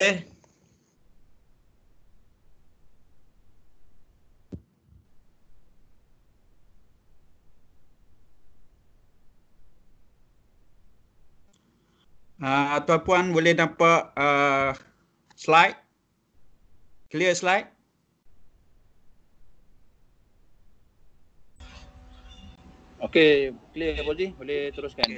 Tuan-puan boleh nampak slide? Clear slide? Okey, clear Bozi, boleh teruskan.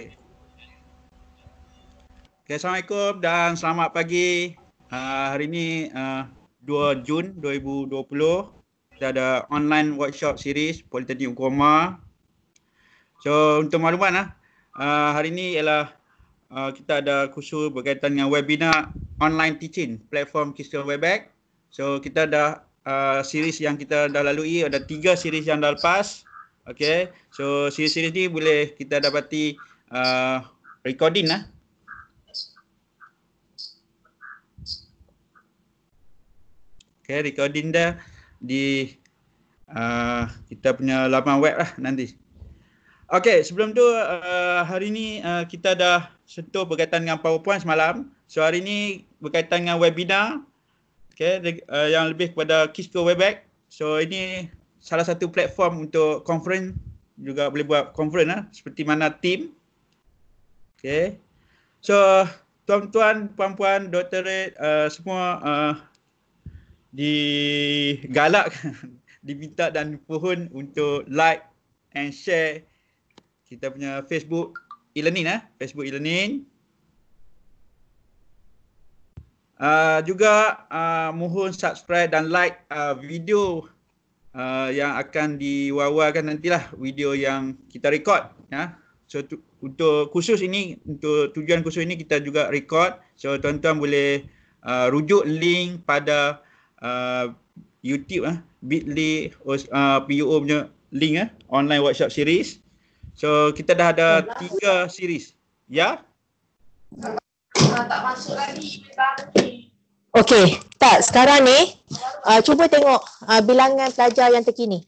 Okay, Assalamualaikum dan selamat pagi. Hari ini 2 Jun 2020. Kita ada online workshop series Politeknik Ugama. So untuk makluman hari ini ialah kita ada kursus berkaitan dengan webinar online teaching platform Kisah Webex. So kita dah series yang kita dah lalui, ada 3 series yang dah lepas. Okay, so series-series ni boleh kita dapati recording Okay, recording dah di kita punya laman web lah nanti. Okey, sebelum tu hari ni kita dah sentuh berkaitan dengan PowerPoint semalam. So hari ni berkaitan dengan webinar. Okey, yang lebih kepada Kisco Webex. So ini salah satu platform untuk conference, juga boleh buat conference seperti mana team. Okey. So tuan-tuan, puan-puan, doktorat semua digalakkan, diminta dan dipohon untuk like and share kita punya Facebook e-learning Facebook e-learning. Juga mohon subscribe dan like video yang akan diwawarkan nantilah, video yang kita record So untuk khusus ini, untuk tujuan khusus ini kita juga record. So tuan-tuan boleh rujuk link pada YouTube bit.ly PUO punya link online workshop series. So kita dah ada 3 series. Ya? Tak masuk lagi. Okey, tak sekarang ni cuba tengok bilangan pelajar yang terkini.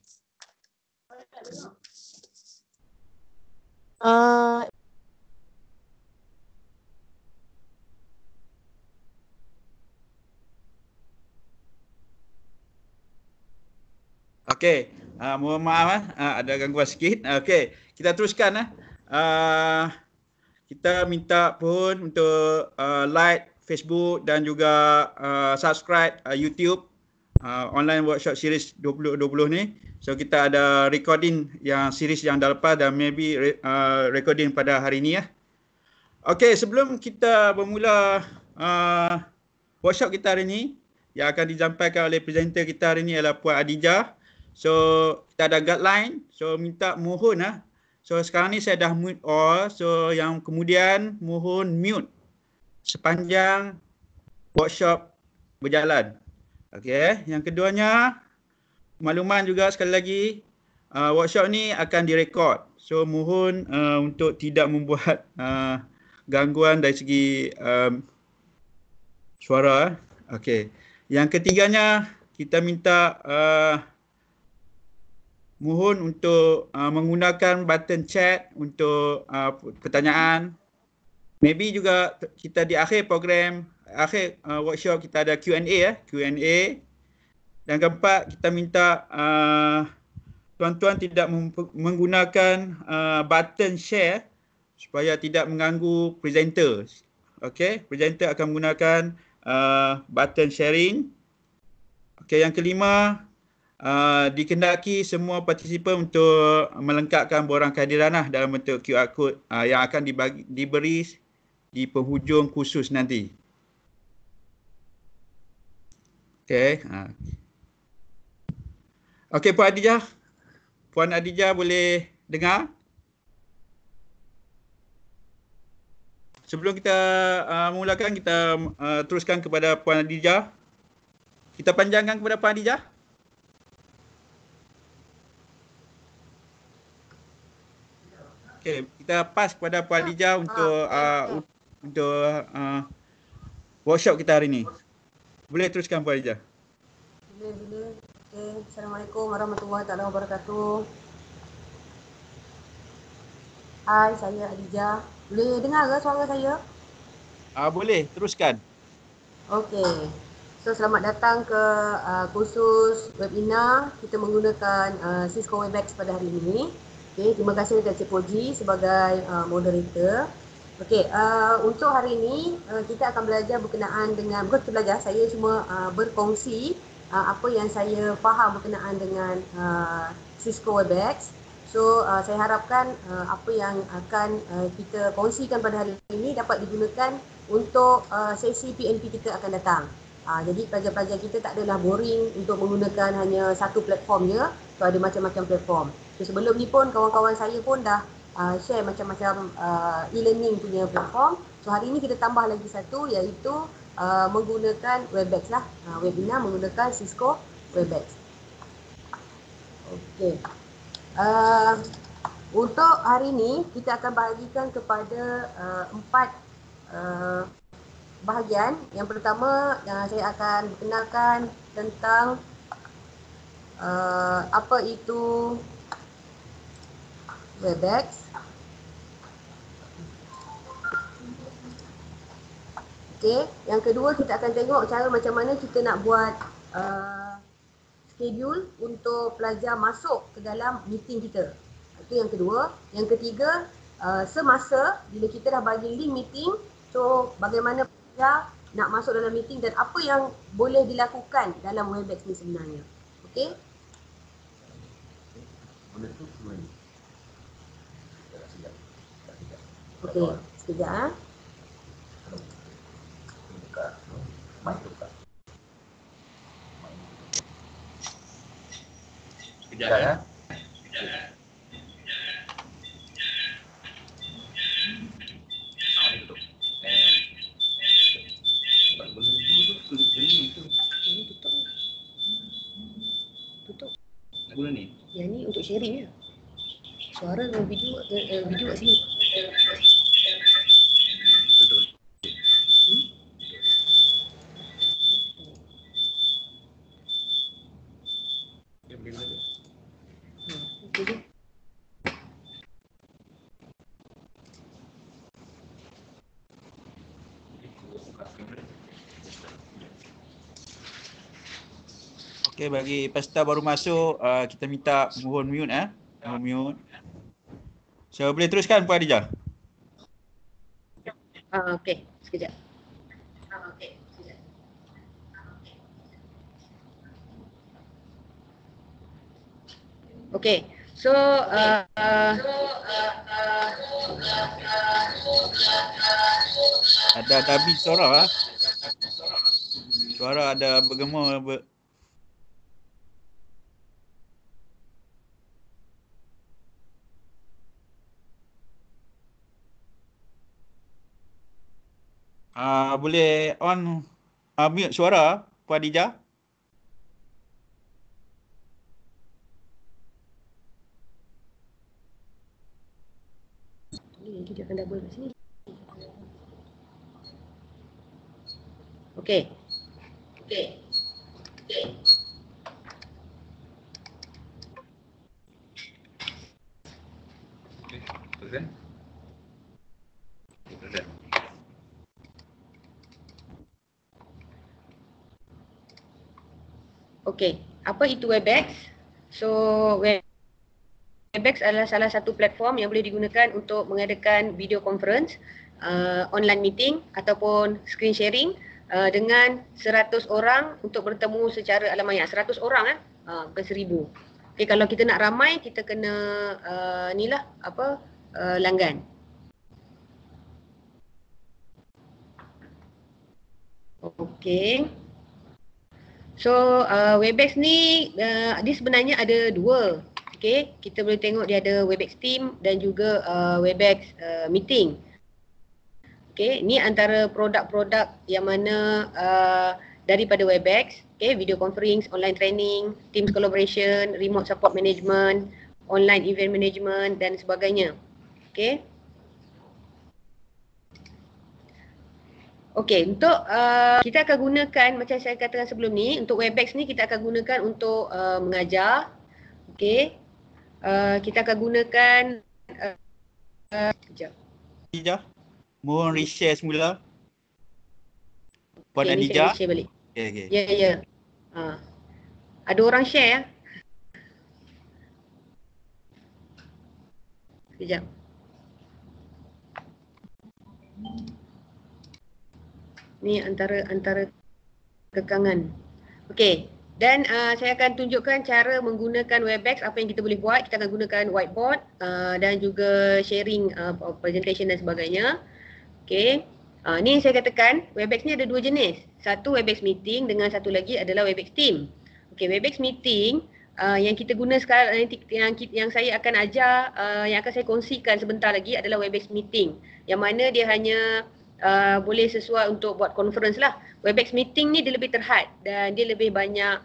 Okey, mohon maaf ada gangguan sikit. Okey, kita teruskan kita minta pun untuk like Facebook dan juga subscribe YouTube online workshop series 2020 ni. So kita ada recording yang series yang dah lepas dan maybe recording pada hari ni Okey, sebelum kita bermula workshop kita hari ni, yang akan disampaikan oleh presenter kita hari ni adalah Puan Adijah. So kita ada guideline. So minta mohon So sekarang ni saya dah mute all. So yang kemudian mohon mute sepanjang workshop berjalan. Okey, yang keduanya makluman juga sekali lagi, workshop ni akan direkod. So mohon untuk tidak membuat gangguan dari segi suara. Okey. Yang ketiganya kita minta mohon untuk menggunakan button chat untuk pertanyaan. Maybe juga kita di akhir program, akhir workshop kita ada Q&A Q&A. Dan keempat, kita minta tuan-tuan tidak menggunakan button share supaya tidak mengganggu presenter. Okey, presenter akan menggunakan button sharing. Okey, yang kelima, dikendaki semua partisipan untuk melengkapkan borang kehadiran dalam bentuk QR code yang akan diberi di penghujung kursus nanti. Okey. Okey, Puan Adijah. Puan Adijah boleh dengar? Sebelum kita mulakan, kita teruskan kepada Puan Adijah. Kita panjangkan kepada Puan Adijah. Okey, kita pass kepada Puan Adijah untuk workshop kita hari ini. Boleh teruskan Puan Adijah. Boleh. Okay. Assalamualaikum warahmatullahi wabarakatuh. Hai, saya Adijah. Boleh dengar ke suara saya? Boleh, teruskan. Okey. So selamat datang ke kursus webinar kita menggunakan Cisco Webex pada hari ini. Okey, terima kasih kepada Cik Poji sebagai moderator. Okey, untuk hari ini kita akan belajar berkenaan dengan, bukan kita belajar, saya cuma berkongsi apa yang saya faham berkenaan dengan Cisco Webex. So saya harapkan apa yang akan kita kongsikan pada hari ini dapat digunakan untuk sesi PNP kita akan datang. Jadi pelajar-pelajar kita tak adalah boring untuk menggunakan hanya satu platform je. So ada macam-macam platform. So sebelum ni pun kawan-kawan saya pun dah share macam-macam e-learning punya platform. So hari ini kita tambah lagi satu iaitu menggunakan Webex lah. Webinar menggunakan Cisco Webex. Okey. Untuk hari ini kita akan bahagikan kepada 4 bahagian. Yang pertama saya akan berkenalkan tentang apa itu Webex. Okey, yang kedua kita akan tengok cara macam mana kita nak buat schedule untuk pelajar masuk ke dalam meeting kita. Itu yang kedua. Yang ketiga, semasa bila kita dah bagi link meeting, so bagaimana pelajar nak masuk dalam meeting dan apa yang boleh dilakukan dalam Webex ni sebenarnya. Okey? Okey, sekejap. Sekejap ya. Tutup. Lagu ni. Yang ni untuk sharing ya. Suara dengan video video kat sini. Betul. Ya, boleh saja. Okey je. Okey, bagi peserta baru masuk, kita minta mohon mute mohon mute. So boleh teruskan Puan Adijah. Okey, sekejap. Okey. So Ada habis suara Suara ada bergema boleh on mute suara Puan Adijah. nanti dia akan double kat sini. Okey. Teruskan. Teruskan. Okey, apa itu Webex? So Webex adalah salah satu platform yang boleh digunakan untuk mengadakan video conference, online meeting ataupun screen sharing dengan 100 orang untuk bertemu secara alamaya. 100 orang bukan 1000. Okey, kalau kita nak ramai kita kena langgan. Okey. So Webex ni dia sebenarnya ada dua. Okey, kita boleh tengok dia ada Webex Team dan juga Webex Meeting. Okey, ni antara produk-produk yang mana daripada Webex. Okey, video conference, online training, Teams collaboration, remote support management, online event management dan sebagainya. Okey. Okey, untuk kita akan gunakan macam saya katakan sebelum ni, untuk Webex ni kita akan gunakan untuk mengajar. Okey. Kita akan gunakan Adijah, mohon reshare semula. Puan Okay, ni Adija. saya share balik. Okay. Ya, ya. Ada orang share ya? Sekejap. Ni antara kekangan. Okey. Dan saya akan tunjukkan cara menggunakan Webex, apa yang kita boleh buat. Kita akan gunakan whiteboard dan juga sharing presentation dan sebagainya. Okey. Ni saya katakan Webex ni ada dua jenis. Satu Webex meeting dengan satu lagi adalah Webex team. Okey, Webex meeting yang kita guna sekarang, yang saya akan ajar, yang akan saya kongsikan sebentar lagi adalah Webex meeting. Yang mana dia hanya boleh sesuai untuk buat conference lah. Webex meeting ni dia lebih terhad dan dia lebih banyak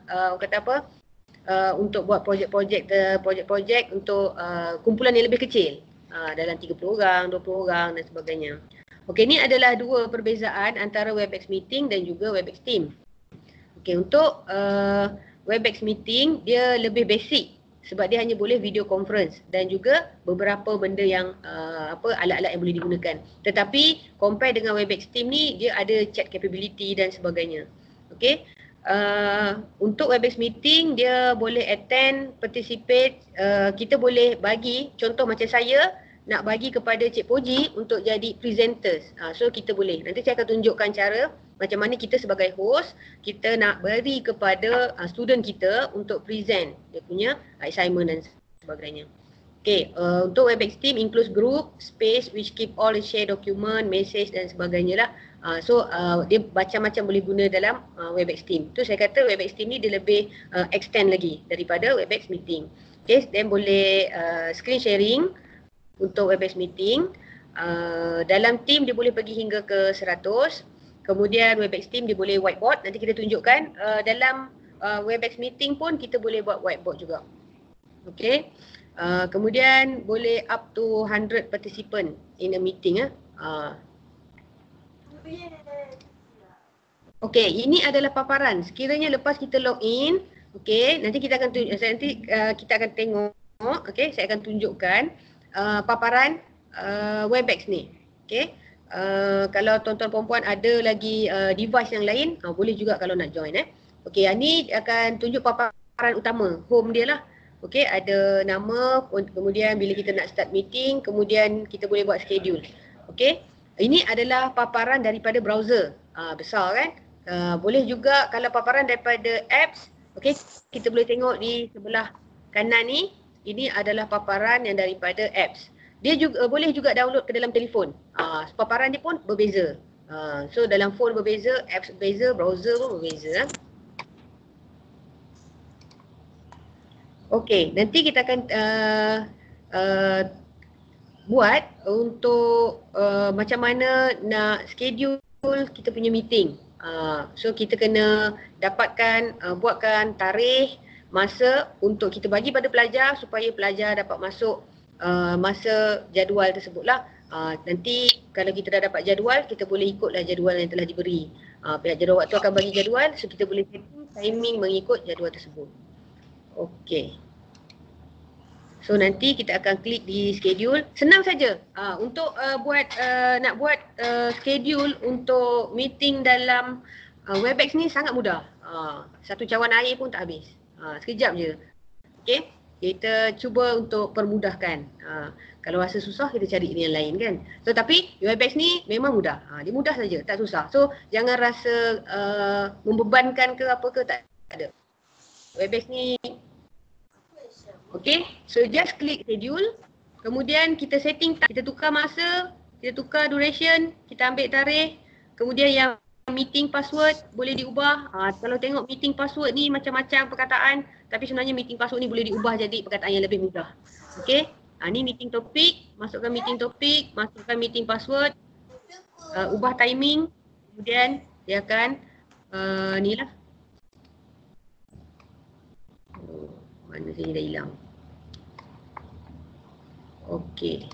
untuk buat projek-projek untuk kumpulan yang lebih kecil, dalam 30 orang, 20 orang dan sebagainya. Okey, ni adalah dua perbezaan antara Webex meeting dan juga Webex team. Okey, untuk Webex meeting dia lebih basic sebab dia hanya boleh video conference dan juga beberapa benda yang alat-alat yang boleh digunakan. Tetapi compare dengan Webex team ni dia ada chat capability dan sebagainya. Okey. Untuk Webex meeting dia boleh attend, participate, kita boleh bagi contoh macam saya nak bagi kepada Cik Poji untuk jadi presenters. So kita boleh. Nanti saya akan tunjukkan cara macam mana kita sebagai host, kita nak beri kepada student kita untuk present dia punya assignment dan sebagainya. Okay, untuk Webex team includes group, space which keep all the share document, message dan sebagainya lah. So dia macam-macam boleh guna dalam Webex team. Tu saya kata Webex team ni dia lebih extend lagi daripada Webex meeting. Okay, then boleh screen sharing untuk Webex meeting. Dalam team dia boleh pergi hingga ke 100. Kemudian Webex team dia boleh whiteboard. Nanti kita tunjukkan dalam Webex meeting pun kita boleh buat whiteboard juga. Okay. Kemudian boleh up to 100 participant in a meeting. Okay, ini adalah paparan. Sekiranya lepas kita log in, okay, nanti kita akan kita akan tengok. Okay, saya akan tunjukkan paparan Webex ni. Okay. Kalau tuan-tuan perempuan ada lagi device yang lain, boleh juga kalau nak join. Okey, yang ni akan tunjuk paparan utama, home dia lah. Okey, ada nama, kemudian bila kita nak start meeting, kemudian kita boleh buat schedule. Okey, ini adalah paparan daripada browser. Besar kan? Boleh juga kalau paparan daripada apps, okey, kita boleh tengok di sebelah kanan ni, ini adalah paparan yang daripada apps. Dia juga boleh juga download ke dalam telefon. Paparan dia pun berbeza. So dalam phone berbeza, apps berbeza, browser pun berbeza. Okey, nanti kita akan buat untuk macam mana nak schedule kita punya meeting. So kita kena dapatkan, buatkan tarikh, masa untuk kita bagi pada pelajar supaya pelajar dapat masuk masa jadual tersebutlah. Nanti kalau kita dah dapat jadual, kita boleh ikutlah jadual yang telah diberi. Pihak jadual waktu akan bagi jadual, so kita boleh setting timing mengikut jadual tersebut. Okey. So nanti kita akan klik di schedule. Senang saja. Untuk nak buat schedule untuk meeting dalam Webex ni sangat mudah. Satu cawan air pun tak habis. Sekejap je. Okey. Kita cuba untuk permudahkan. Kalau rasa susah kita cari yang lain kan. So tapi Webex ni memang mudah. Dia mudah saja, tak susah. So jangan rasa membebankan ke apa ke, tak ada. Webex ni okey. So just klik schedule. Kemudian kita setting, kita tukar masa, kita tukar duration, kita ambil tarikh. Kemudian yang meeting password boleh diubah. Kalau tengok meeting password ni macam-macam perkataan, tapi sebenarnya meeting password ni boleh diubah jadi perkataan yang lebih mudah. Okey. Ni meeting topik, masukkan meeting topik, masukkan meeting password, ubah timing, kemudian dia akan ni lah. Mana sini dah hilang. Okey.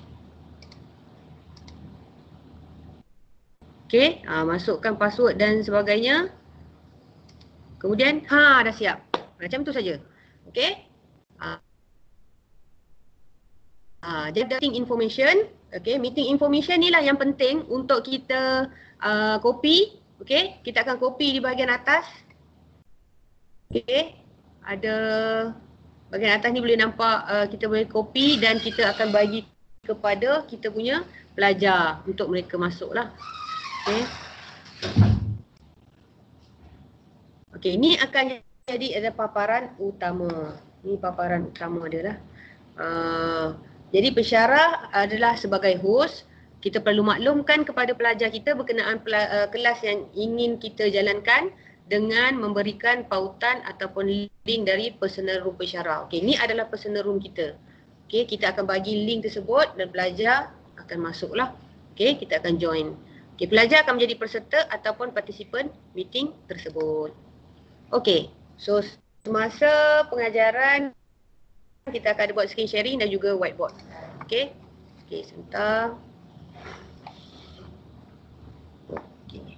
Okey, masukkan password dan sebagainya. Kemudian dah siap. Macam tu saja. Okey. Jadi meeting information. Okey, meeting information ni lah yang penting untuk kita copy. Okey, kita akan copy di bahagian atas. Okey, ada bahagian atas ni boleh nampak kita boleh copy dan kita akan bagi kepada kita punya pelajar untuk mereka masuk lah. Okey. Okey, ini akan jadi ada paparan utama. Ini paparan utama dia lah. Jadi pensyarah adalah sebagai host. Kita perlu maklumkan kepada pelajar kita berkenaan kelas yang ingin kita jalankan dengan memberikan pautan ataupun link dari personal room pensyarah. Okey, ini adalah personal room kita. Okey, kita akan bagi link tersebut dan pelajar akan masuklah. Okey, kita akan join. Okey, pelajar akan menjadi peserta ataupun partisipan meeting tersebut. Okey, so semasa pengajaran kita akan buat screen sharing dan juga whiteboard. Okey. Okey, sebentar. Okey.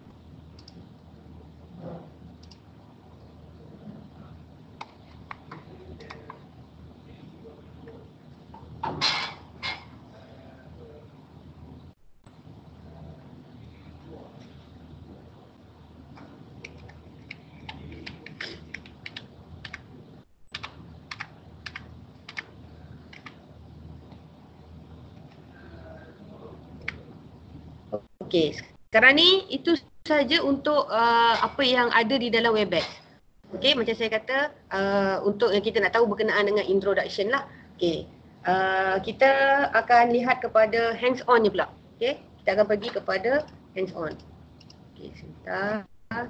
Okey, sekarang ni itu saja untuk apa yang ada di dalam Webex. Okey, macam saya kata untuk yang kita nak tahu berkenaan dengan introduction lah. Okey, kita akan lihat kepada hands on ni pula. Okey, kita akan pergi kepada hands on. Okey, sebentar.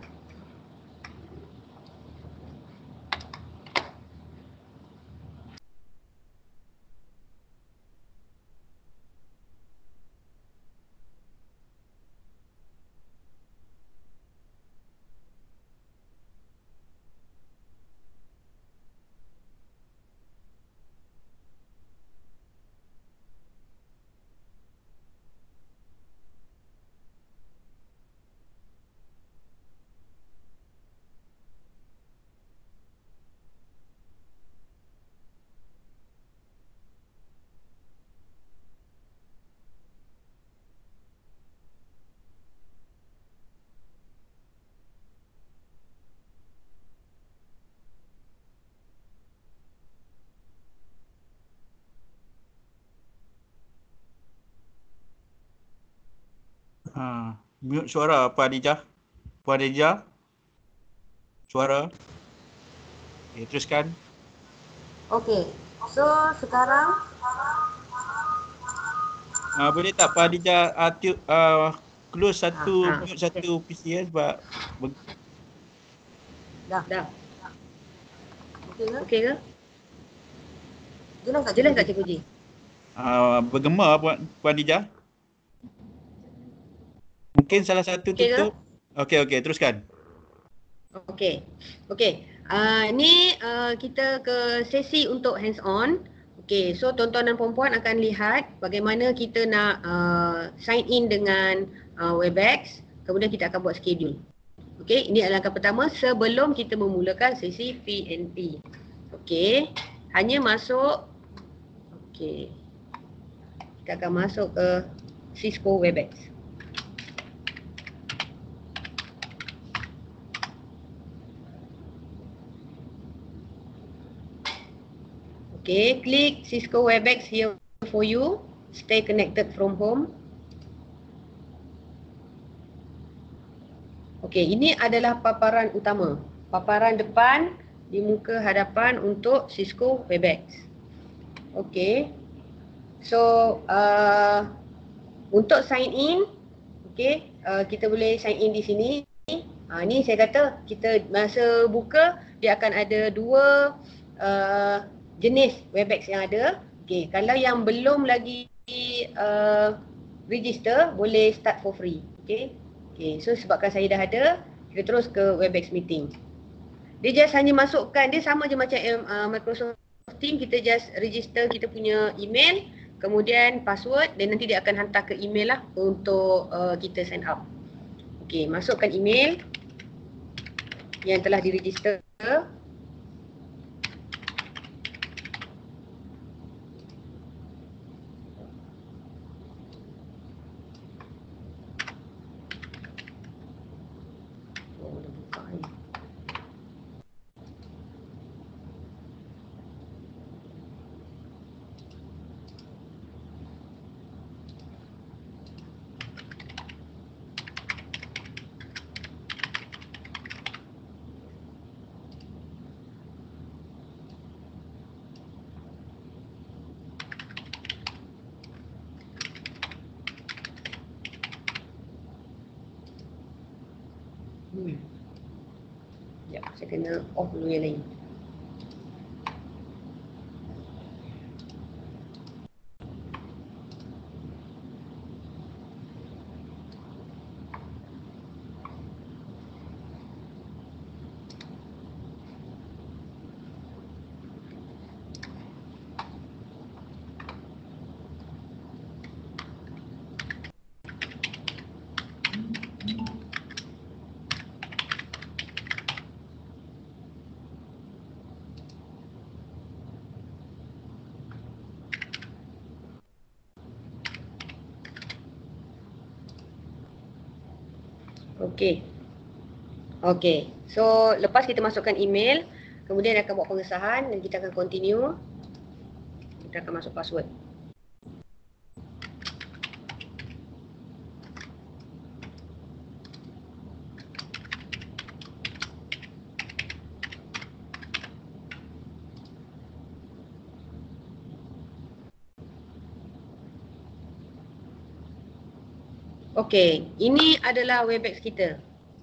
Mute suara Puan Adijah. Puan Adijah. Suara. Okay, teruskan. Okey. So sekarang Boleh tak Puan Adijah close mute satu PC sebab dah. Okey ke? Okay. Jelas tak Cikgu Ji? Bergema Puan Adijah. Mungkin salah satu tutup. Okey, teruskan. Okey. Ni kita ke sesi untuk hands on. Okey, so tuan-tuan dan puan-puan akan lihat bagaimana kita nak sign in dengan Webex. Kemudian kita akan buat schedule. Okey, ini adalah langkah pertama sebelum kita memulakan sesi PNP. Okey, hanya masuk. Okey. Kita akan masuk ke Cisco Webex. Okay, click Cisco Webex here for you. Stay connected from home. Okay, ini adalah paparan utama. Paparan depan di muka hadapan untuk Cisco Webex. Okay. So, untuk sign in, okay, kita boleh sign in di sini. Ni saya kata kita masa buka dia akan ada dua jenis Webex yang ada. Okay, kalau yang belum lagi register boleh start for free. Okay, so sebabkan saya dah ada, kita terus ke Webex meeting. Dia just hanya masukkan, dia sama je macam Microsoft Teams, kita just register kita punya email, kemudian password dan nanti dia akan hantar ke email lah untuk kita sign up. Okay, masukkan email yang telah diregister. Sekejap, saya kena off dulu yang lain. Okey. Okey. So, lepas kita masukkan email, kemudian akan buat pengesahan dan kita akan continue. Kita akan masuk password. Okey, ini adalah Webex kita.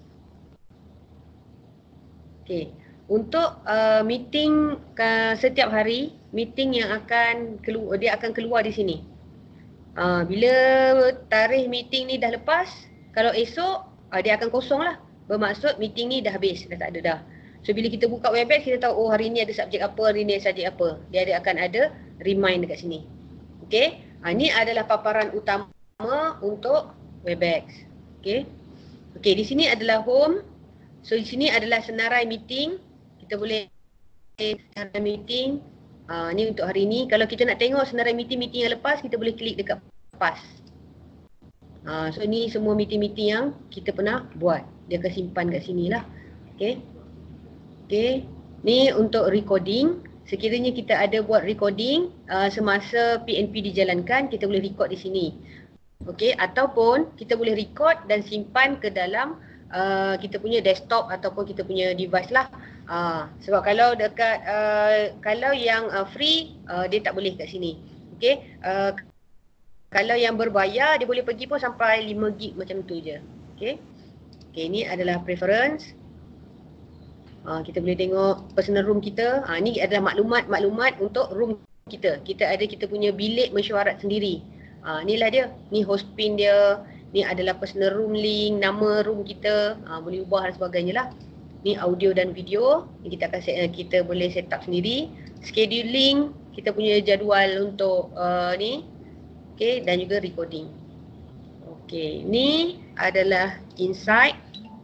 Okey, untuk meeting setiap hari, meeting yang akan keluar, dia akan keluar di sini. Bila tarikh meeting ni dah lepas, kalau esok dia akan kosong lah. Bermaksud meeting ni dah habis, dah tak ada dah. So bila kita buka Webex, kita tahu oh hari ni ada subjek apa, hari ni ada subjek apa. Dia akan ada remind dekat sini. Okey, ini adalah paparan utama untuk Webex. Okey. Okey, di sini adalah home. So di sini adalah senarai meeting. Kita boleh senarai meeting. Ni untuk hari ni. Kalau kita nak tengok senarai meeting yang lepas, kita boleh klik dekat past. So ni semua meeting yang kita pernah buat. Dia akan simpan kat sini lah. Okey. Okey. Ni untuk recording. Sekiranya kita ada buat recording semasa PNP dijalankan, kita boleh record di sini. Okey, ataupun kita boleh record dan simpan ke dalam kita punya desktop ataupun kita punya device lah. Sebab kalau dekat kalau yang free dia tak boleh kat sini. Okey, kalau yang berbayar dia boleh pergi pun sampai 5 gig macam tu je. Okey. Okey, ini adalah preference. Kita boleh tengok personal room kita. Ni adalah maklumat untuk room kita. Kita punya bilik mesyuarat sendiri. Inilah dia. Ni host pin dia. Ni adalah personal room link, nama room kita. Boleh ubah dan sebagainya lah. Ni audio dan video. Ni kita boleh set up sendiri. Scheduling, kita punya jadual untuk ni. Okey, dan juga recording. Okey, ni adalah insight.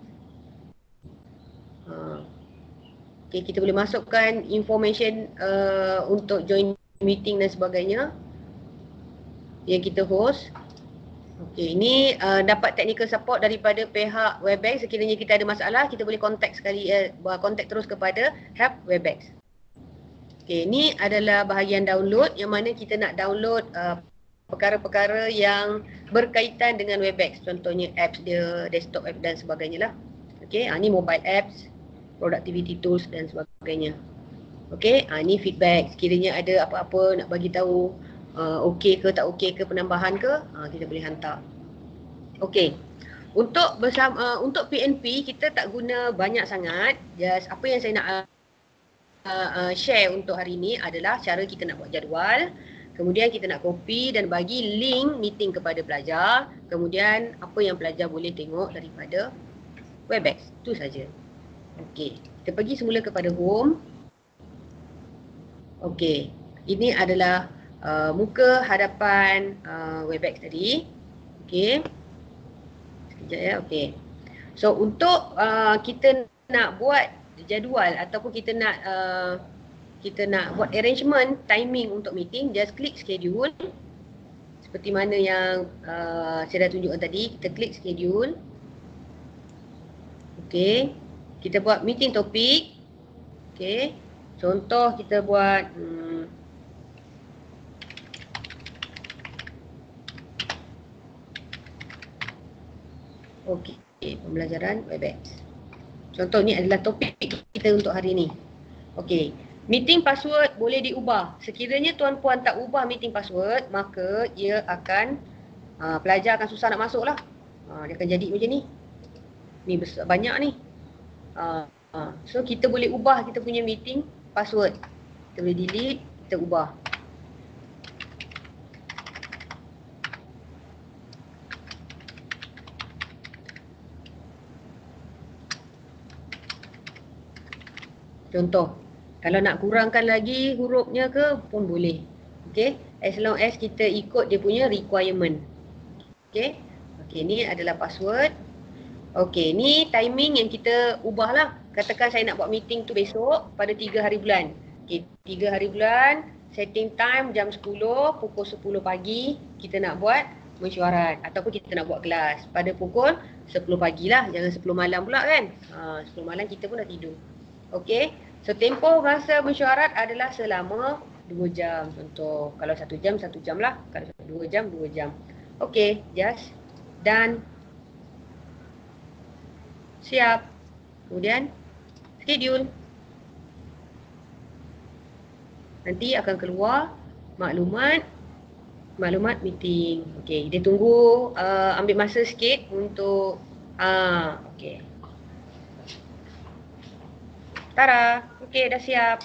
Okey, kita boleh masukkan information untuk join meeting dan sebagainya yang kita host. Okey, ini dapat technical support daripada pihak Webex. Sekiranya kita ada masalah, kita boleh contact terus kepada help Webex. Okey, ini adalah bahagian download yang mana kita nak download perkara-perkara yang berkaitan dengan Webex. Contohnya apps dia, desktop app dan sebagainya lah. Okey, ini mobile apps, productivity tools dan sebagainya. Okey, ini feedback. Sekiranya ada apa-apa nak bagi tahu okey ke tak okey ke, penambahan ke, kita boleh hantar. Okey. Untuk PNP kita tak guna banyak sangat. Just apa yang saya nak share untuk hari ini adalah cara kita nak buat jadual. Kemudian kita nak copy dan bagi link meeting kepada pelajar. Kemudian apa yang pelajar boleh tengok daripada Webex. Itu saja. Okey. Kita pergi semula kepada home. Okey. Ini adalah muka hadapan Webex tadi. Okey. Sekejap ya. Okey. So untuk kita nak buat jadual ataupun kita nak buat arrangement timing untuk meeting, just klik schedule. Seperti mana yang saya dah tunjukkan tadi, kita klik schedule. Okey. Kita buat meeting topik. Okey. Contoh kita buat okey, pembelajaran Webex. Contoh ni adalah topik kita untuk hari ni. Okey, meeting password boleh diubah. Sekiranya tuan-puan tak ubah meeting password, maka ia akan pelajar akan susah nak masuk lah. Dia akan jadi macam ni. Ni besar, banyak ni. So kita boleh ubah kita punya meeting password. Kita boleh delete, kita ubah. Contoh, kalau nak kurangkan lagi hurufnya ke pun boleh. Okay, as long as kita ikut dia punya requirement. Okay, ni adalah password. Okay, ni timing yang kita ubah lah. Katakan saya nak buat meeting tu besok pada 3 hari bulan. Okay, 3 hari bulan, setting time jam 10, pukul 10 pagi kita nak buat mesyuarat ataupun kita nak buat kelas pada pukul 10 pagi lah, jangan 10 malam pula kan. 10 malam kita pun dah tidur. Okay, so tempoh masa mesyuarat adalah selama 2 jam. Contoh, kalau 1 jam, 1 jam lah. Kalau 2 jam, 2 jam. Okay, just done. Siap. Kemudian schedule. Nanti akan keluar maklumat meeting. Okey, dia tunggu ambil masa sikit untuk okey. Tara, okey dah siap.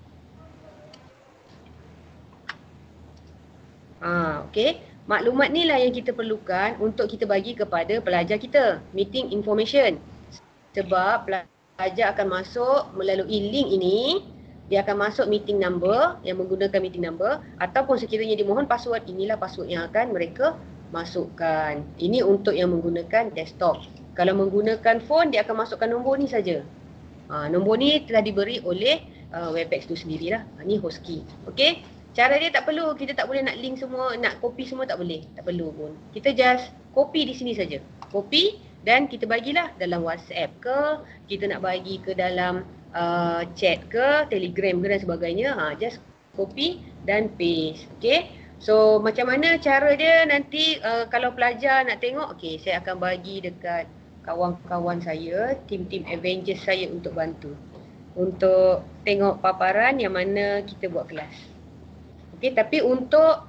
Okey. Maklumat ni lah yang kita perlukan untuk kita bagi kepada pelajar kita. Meeting information. Sebab pelajar akan masuk melalui link ini, dia akan masuk meeting number yang menggunakan meeting number ataupun sekiranya dimohon password, inilah password yang akan mereka masukkan. Ini untuk yang menggunakan desktop. Kalau menggunakan phone, dia akan masukkan nombor ni saja. Nombor ni telah diberi oleh Webex tu sendirilah. Ni host key. Okey. Cara dia tak perlu, kita tak boleh nak link semua, nak copy semua tak boleh. Tak perlu pun. Kita just copy di sini saja. Copy dan kita bagilah dalam WhatsApp ke, kita nak bagi ke dalam chat ke, Telegram ke dan sebagainya. Just copy dan paste. Okay. So macam mana cara dia nanti kalau pelajar nak tengok, okay, saya akan bagi dekat kawan-kawan saya, tim-tim Avengers saya untuk bantu. Untuk tengok paparan yang mana kita buat kelas. Okay, tapi untuk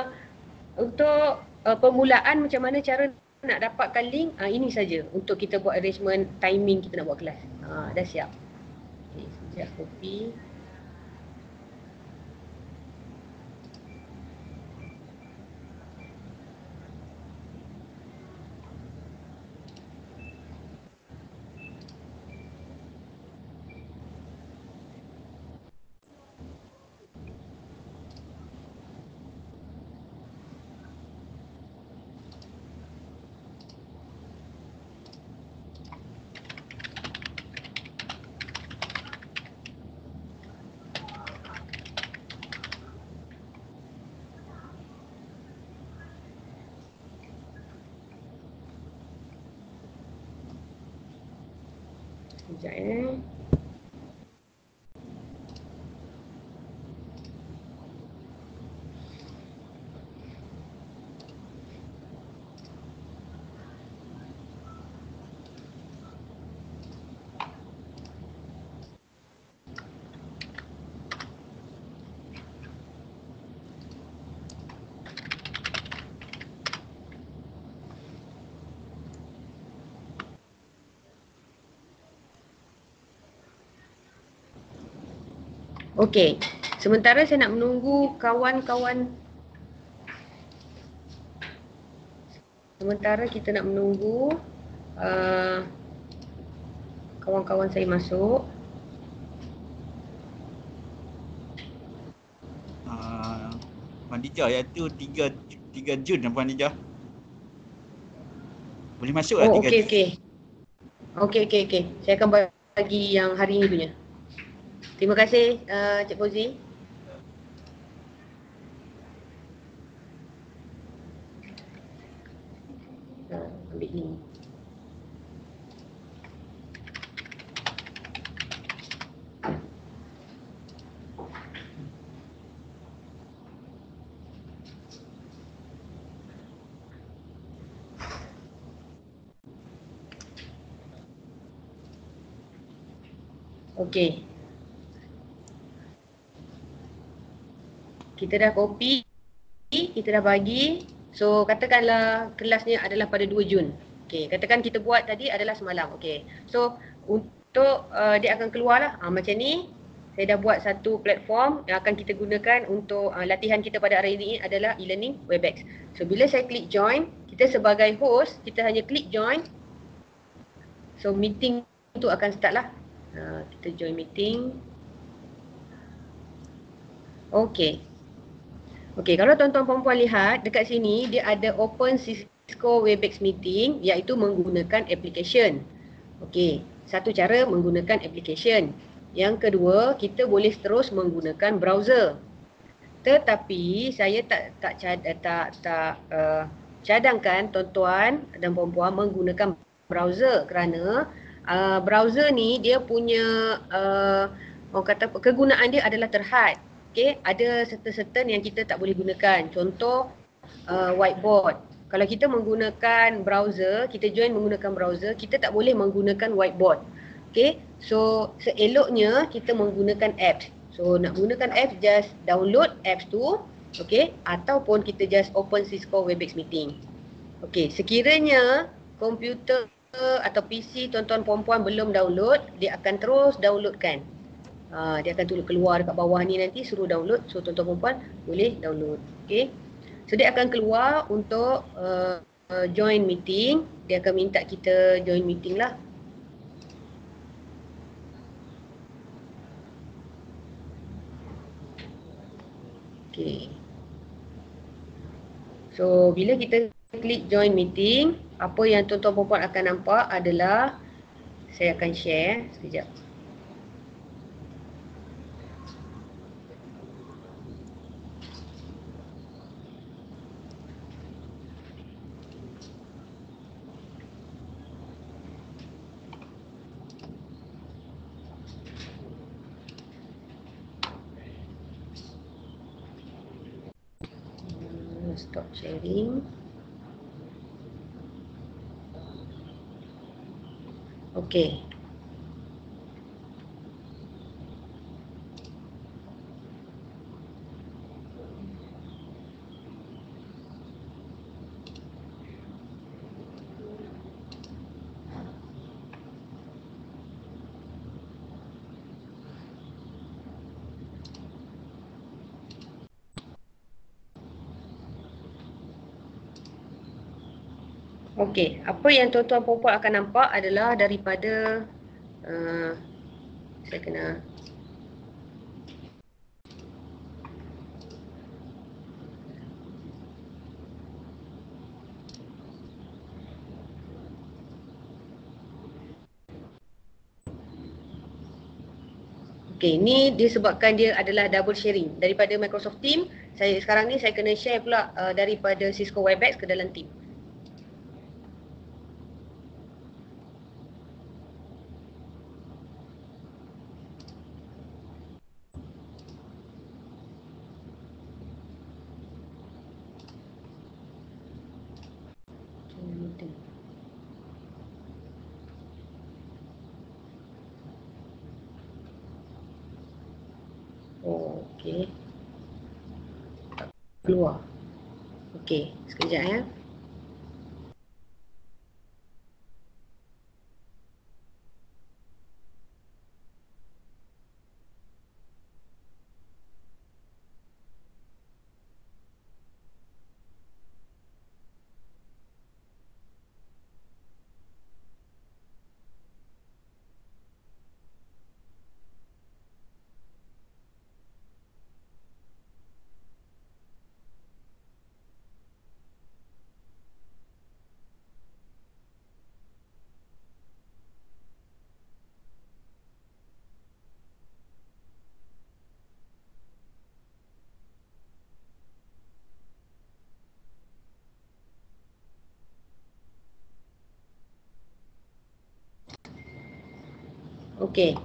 permulaan macam mana cara nak dapatkan link, ini saja untuk kita buat arrangement timing kita nak buat kelas. Dah siap. Okay, sekejap copy. Sekejap Okey, sementara saya nak menunggu kawan-kawan. Sementara kita nak menunggu kawan-kawan saya masuk. Puan Dija iaitu 3 Jun Puan Dija. Boleh masuk lah 3 Jun. Okey. Saya akan bagi yang hari ini punya. Terima kasih Cik Fauzi. Ambil ni. Okey. Kita dah copy, kita dah bagi. So katakanlah kelasnya adalah pada 2 Jun. Okey, katakan kita buat tadi adalah semalam. Okey. So untuk dia akan keluar lah. Macam ni. Saya dah buat satu platform yang akan kita gunakan untuk latihan kita pada hari ini adalah e-learning Webex. So bila saya klik join, kita sebagai host, kita hanya klik join. So meeting tu akan start lah. Kita join meeting. Okey. Okey, kalau tuan-tuan perempuan lihat dekat sini dia ada open Cisco Webex meeting iaitu menggunakan application. Okey, satu cara menggunakan application. Yang kedua, kita boleh terus menggunakan browser. Tetapi saya tak cadangkan tuan-tuan dan puan-puan menggunakan browser kerana browser ni dia punya orang kata kegunaan dia adalah terhad. Okey, ada certain yang kita tak boleh gunakan. Contoh whiteboard. Kalau kita menggunakan browser, kita join menggunakan browser, kita tak boleh menggunakan whiteboard. Okay, so seeloknya kita menggunakan apps. So nak gunakan apps, just download apps tu, okay, ataupun kita just open Cisco Webex meeting. Okay, sekiranya komputer atau PC tuan-tuan perempuan belum download, dia akan terus downloadkan. Dia akan tulis keluar dekat bawah ni nanti suruh download, so tuan-tuan perempuan boleh download. Okay, so dia akan keluar untuk join meeting. Dia akan minta kita join meeting lah. Okay. So bila kita klik join meeting, apa yang tuan-tuan perempuan akan nampak adalah, saya akan share sekejap. Stop sharing. Okay. Okey, apa yang tuan-tuan perempuan akan nampak adalah daripada saya kena okey, ni disebabkan dia adalah double sharing daripada Microsoft Teams. Saya sekarang ni saya kena share pula daripada Cisco Webex ke dalam Teams. Okey. Keluar. Okey, sekejap ya. Okey.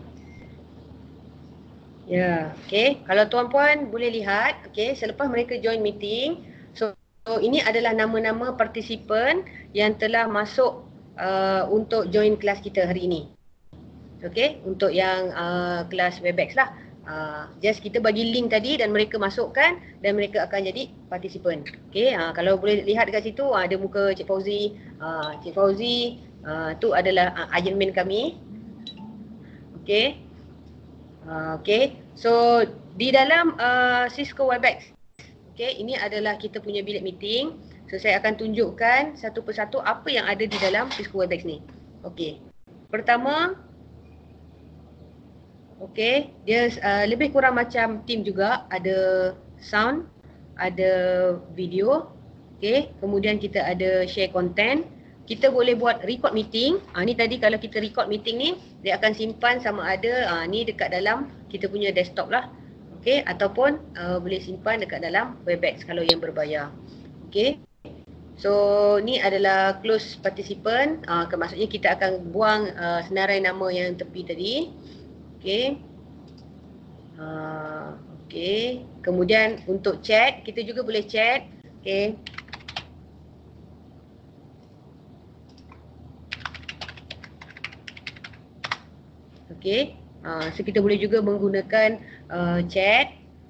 Ya, okey. Kalau tuan-puan boleh lihat, okey, selepas mereka join meeting, so ini adalah nama-nama partisipan yang telah masuk untuk join kelas kita hari ini. Okey, untuk yang kelas Webex lah. Just kita bagi link tadi dan mereka masukkan dan mereka akan jadi participant. Okay, kalau boleh lihat dekat situ ada muka Cik Fauzi. Cik Fauzi tu adalah Iron Man kami. Okay. Okay, so di dalam Cisco Webex, okay, ini adalah kita punya bilik meeting. So saya akan tunjukkan satu persatu apa yang ada di dalam Cisco Webex ni. Okay, pertama, okay, dia lebih kurang macam team juga, ada sound, ada video, okay, kemudian kita ada share content. Kita boleh buat record meeting. Ni tadi kalau kita record meeting ni, dia akan simpan sama ada ni dekat dalam kita punya desktop lah. Okay, ataupun boleh simpan dekat dalam Webex kalau yang berbayar. Okay, so ni adalah close participant. Maksudnya kita akan buang senarai nama yang tepi tadi. Okay. Okay. Kemudian untuk chat, kita juga boleh chat. Okay. Okay. So kita boleh juga menggunakan chat.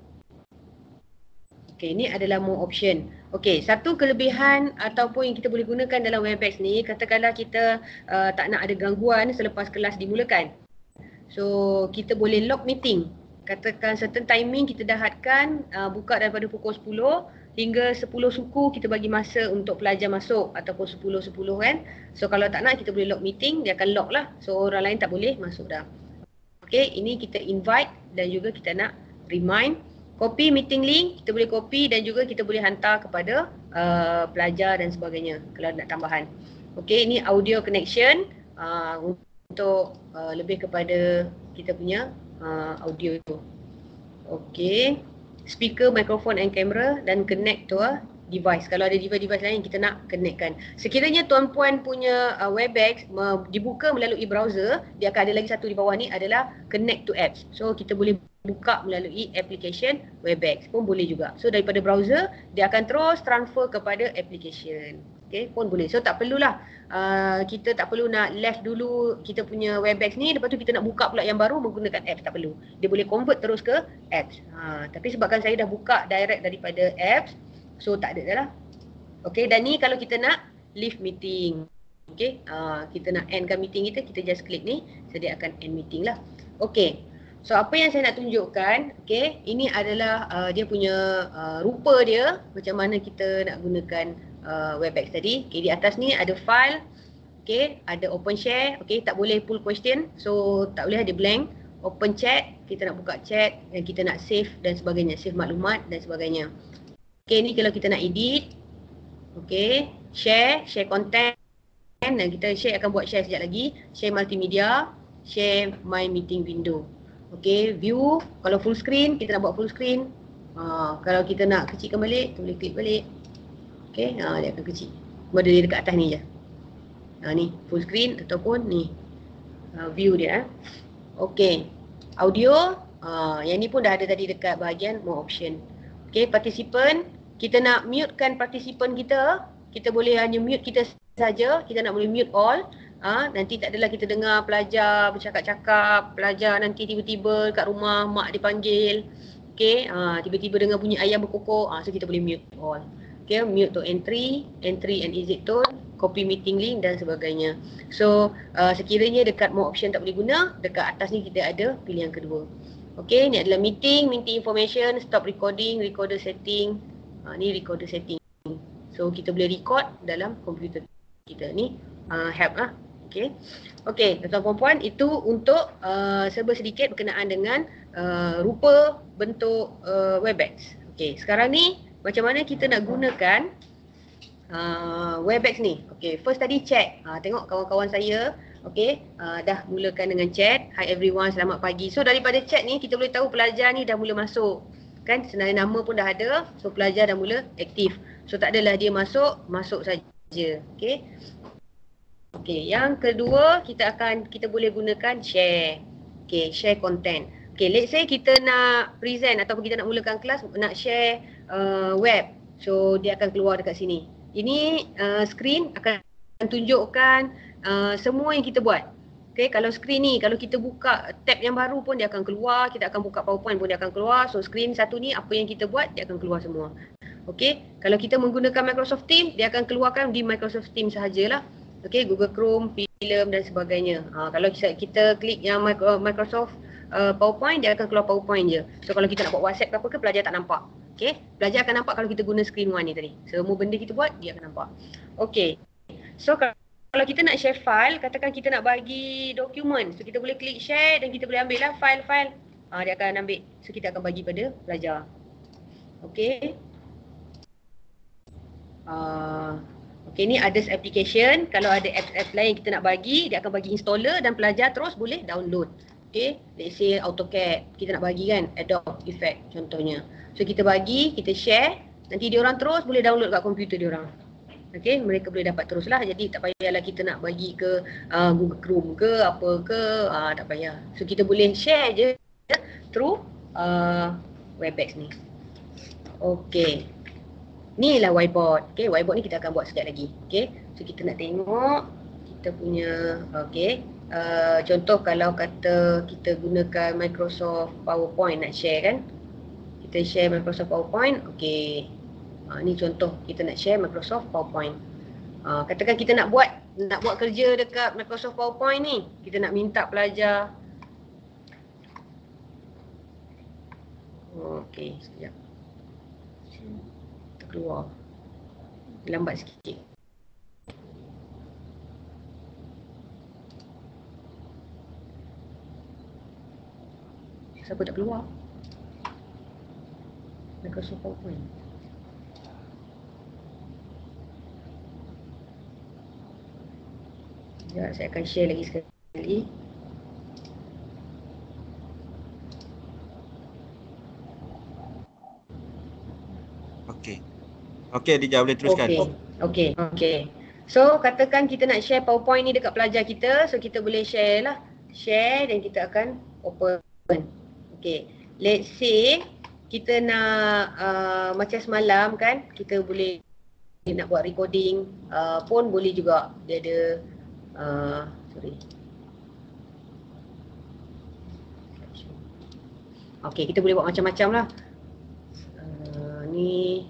Okay, ini adalah more option. Okay, satu kelebihan ataupun yang kita boleh gunakan dalam Webex ni, katakanlah kita tak nak ada gangguan selepas kelas dimulakan. So, kita boleh lock meeting. Katakan certain timing kita dah hadkan, buka daripada pukul 10 hingga 10 suku kita bagi masa untuk pelajar masuk ataupun 10-10 kan. So, kalau tak nak kita boleh lock meeting, dia akan lock lah. So, orang lain tak boleh masuk dah. Okay, ini kita invite dan juga kita nak remind. Copy meeting link, kita boleh copy dan juga kita boleh hantar kepada pelajar dan sebagainya kalau nak tambahan. Okay, ini audio connection untuk lebih kepada kita punya audio. Okay, speaker, microphone and camera dan connect to a device. Kalau ada device-device lain kita nak connectkan. Sekiranya tuan-puan punya Webex dibuka melalui browser, dia akan ada lagi satu di bawah ni adalah connect to apps. So kita boleh buka melalui application Webex pun boleh juga. So daripada browser dia akan terus transfer kepada application. Okay, pun boleh. So tak perlulah kita tak perlu nak left dulu kita punya Webex ni, lepas tu kita nak buka pula yang baru menggunakan apps, tak perlu. Dia boleh convert terus ke apps. Tapi sebabkan saya dah buka direct daripada apps, so tak ada dah lah. Okay, dan ni kalau kita nak leave meeting. Okay, kita nak endkan meeting kita just klik ni, so dia akan end meeting lah. Okay. So apa yang saya nak tunjukkan, okay, ini adalah dia punya rupa dia, macam mana kita nak gunakan Webex tadi. Okay, di atas ni ada file, okay, ada open share, okay, tak boleh pull question, so tak boleh ada blank. Open chat, kita nak buka chat dan kita nak save dan sebagainya, save maklumat dan sebagainya. Okay, ni kalau kita nak edit, okay, share content, dan kita share akan buat share sekejap lagi, share multimedia, share my meeting window. Okay, view, kalau full screen, kita nak buat full screen. Kalau kita nak kecilkan balik, kita boleh klik balik. Okay, dia akan kecil. Benda dia dekat atas ni je. Ni, full screen ataupun ni, view dia. Okay, audio, yang ni pun dah ada tadi dekat bahagian more option. Okay, participant, kita nak mutekan participant kita, kita boleh hanya mute kita saja, kita nak boleh mute all. Nanti tak adalah kita dengar pelajar bercakap-cakap, pelajar nanti tiba-tiba kat rumah mak dipanggil, okay, tiba-tiba dengar bunyi ayam berkokok, so kita boleh mute all. Okay, mute to entry and exit tone, copy meeting link dan sebagainya. So sekiranya dekat more option tak boleh guna, dekat atas ni kita ada pilihan kedua. Okay, ni adalah meeting information, stop recording, recorder setting, ni recorder setting. So kita boleh record dalam komputer kita ni, help lah. Okay, tuan-tuan puan, itu untuk serba sedikit berkenaan dengan rupa bentuk Webex. Okay, sekarang ni macam mana kita nak gunakan Webex ni. Okay, first tadi chat. Tengok kawan-kawan saya, okay, dah mulakan dengan chat. Hi everyone, selamat pagi. So daripada chat ni kita boleh tahu pelajar ni dah mula masuk. Kan, senarai nama pun dah ada. So pelajar dah mula aktif. So tak adalah dia masuk saja. Okay. Okay, yang kedua kita boleh gunakan share. Okay, share content. Okay, let's say kita nak present ataupun kita nak mulakan kelas, nak share web. So dia akan keluar dekat sini. Ini screen akan tunjukkan semua yang kita buat. Okay, kalau screen ni, kalau kita buka tab yang baru pun dia akan keluar, kita akan buka PowerPoint pun dia akan keluar. So screen satu ni apa yang kita buat dia akan keluar semua. Okay, kalau kita menggunakan Microsoft Teams, dia akan keluarkan di Microsoft Teams sahajalah. Okay, Google Chrome, filem dan sebagainya. Kalau kita klik yang Microsoft PowerPoint, dia akan keluar PowerPoint je. So kalau kita nak buat WhatsApp ke apa ke, pelajar tak nampak. Okay, pelajar akan nampak kalau kita guna screen one ni tadi. Semua benda kita buat, dia akan nampak. Okay, so kalau kita nak share file, katakan kita nak bagi dokumen. So kita boleh klik share dan kita boleh ambil lah file-file. Dia akan ambil. So kita akan bagi pada pelajar. Okay. Okay, ni others application. Kalau ada apps lain kita nak bagi, dia akan bagi installer dan pelajar terus boleh download. Okay, let's say AutoCAD, kita nak bagi kan Adobe Effect contohnya. So kita bagi, kita share, nanti dia orang terus boleh download kat komputer dia orang. Okay, mereka boleh dapat teruslah. Jadi tak payahlah kita nak bagi ke Google Chrome ke apa ke, tak payah. So kita boleh share je through Webex ni. Okay. Ni lah whiteboard. Okay, whiteboard ni kita akan buat sekejap lagi. Okay, so kita nak tengok kita punya, okay. Contoh kalau kata kita gunakan Microsoft PowerPoint nak share kan. Kita share Microsoft PowerPoint. Okay. Ni contoh kita nak share Microsoft PowerPoint. Katakan kita nak buat kerja dekat Microsoft PowerPoint ni. Kita nak minta pelajar. Okey, sekejap. Terkeluar. Lambat sikit. Siapa tak keluar? Microsoft PowerPoint. Ya, saya akan share lagi sekali. Okey. Okey, Adijah boleh teruskan. Okey. So, katakan kita nak share PowerPoint ni dekat pelajar kita. So, kita boleh share lah. Share dan kita akan open. Okey. Let's say kita nak macam semalam kan, kita boleh nak buat recording pun boleh juga. Dia ada Okey, kita boleh buat macam-macam lah. Ni.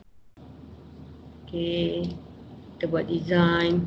Okey, kita buat design.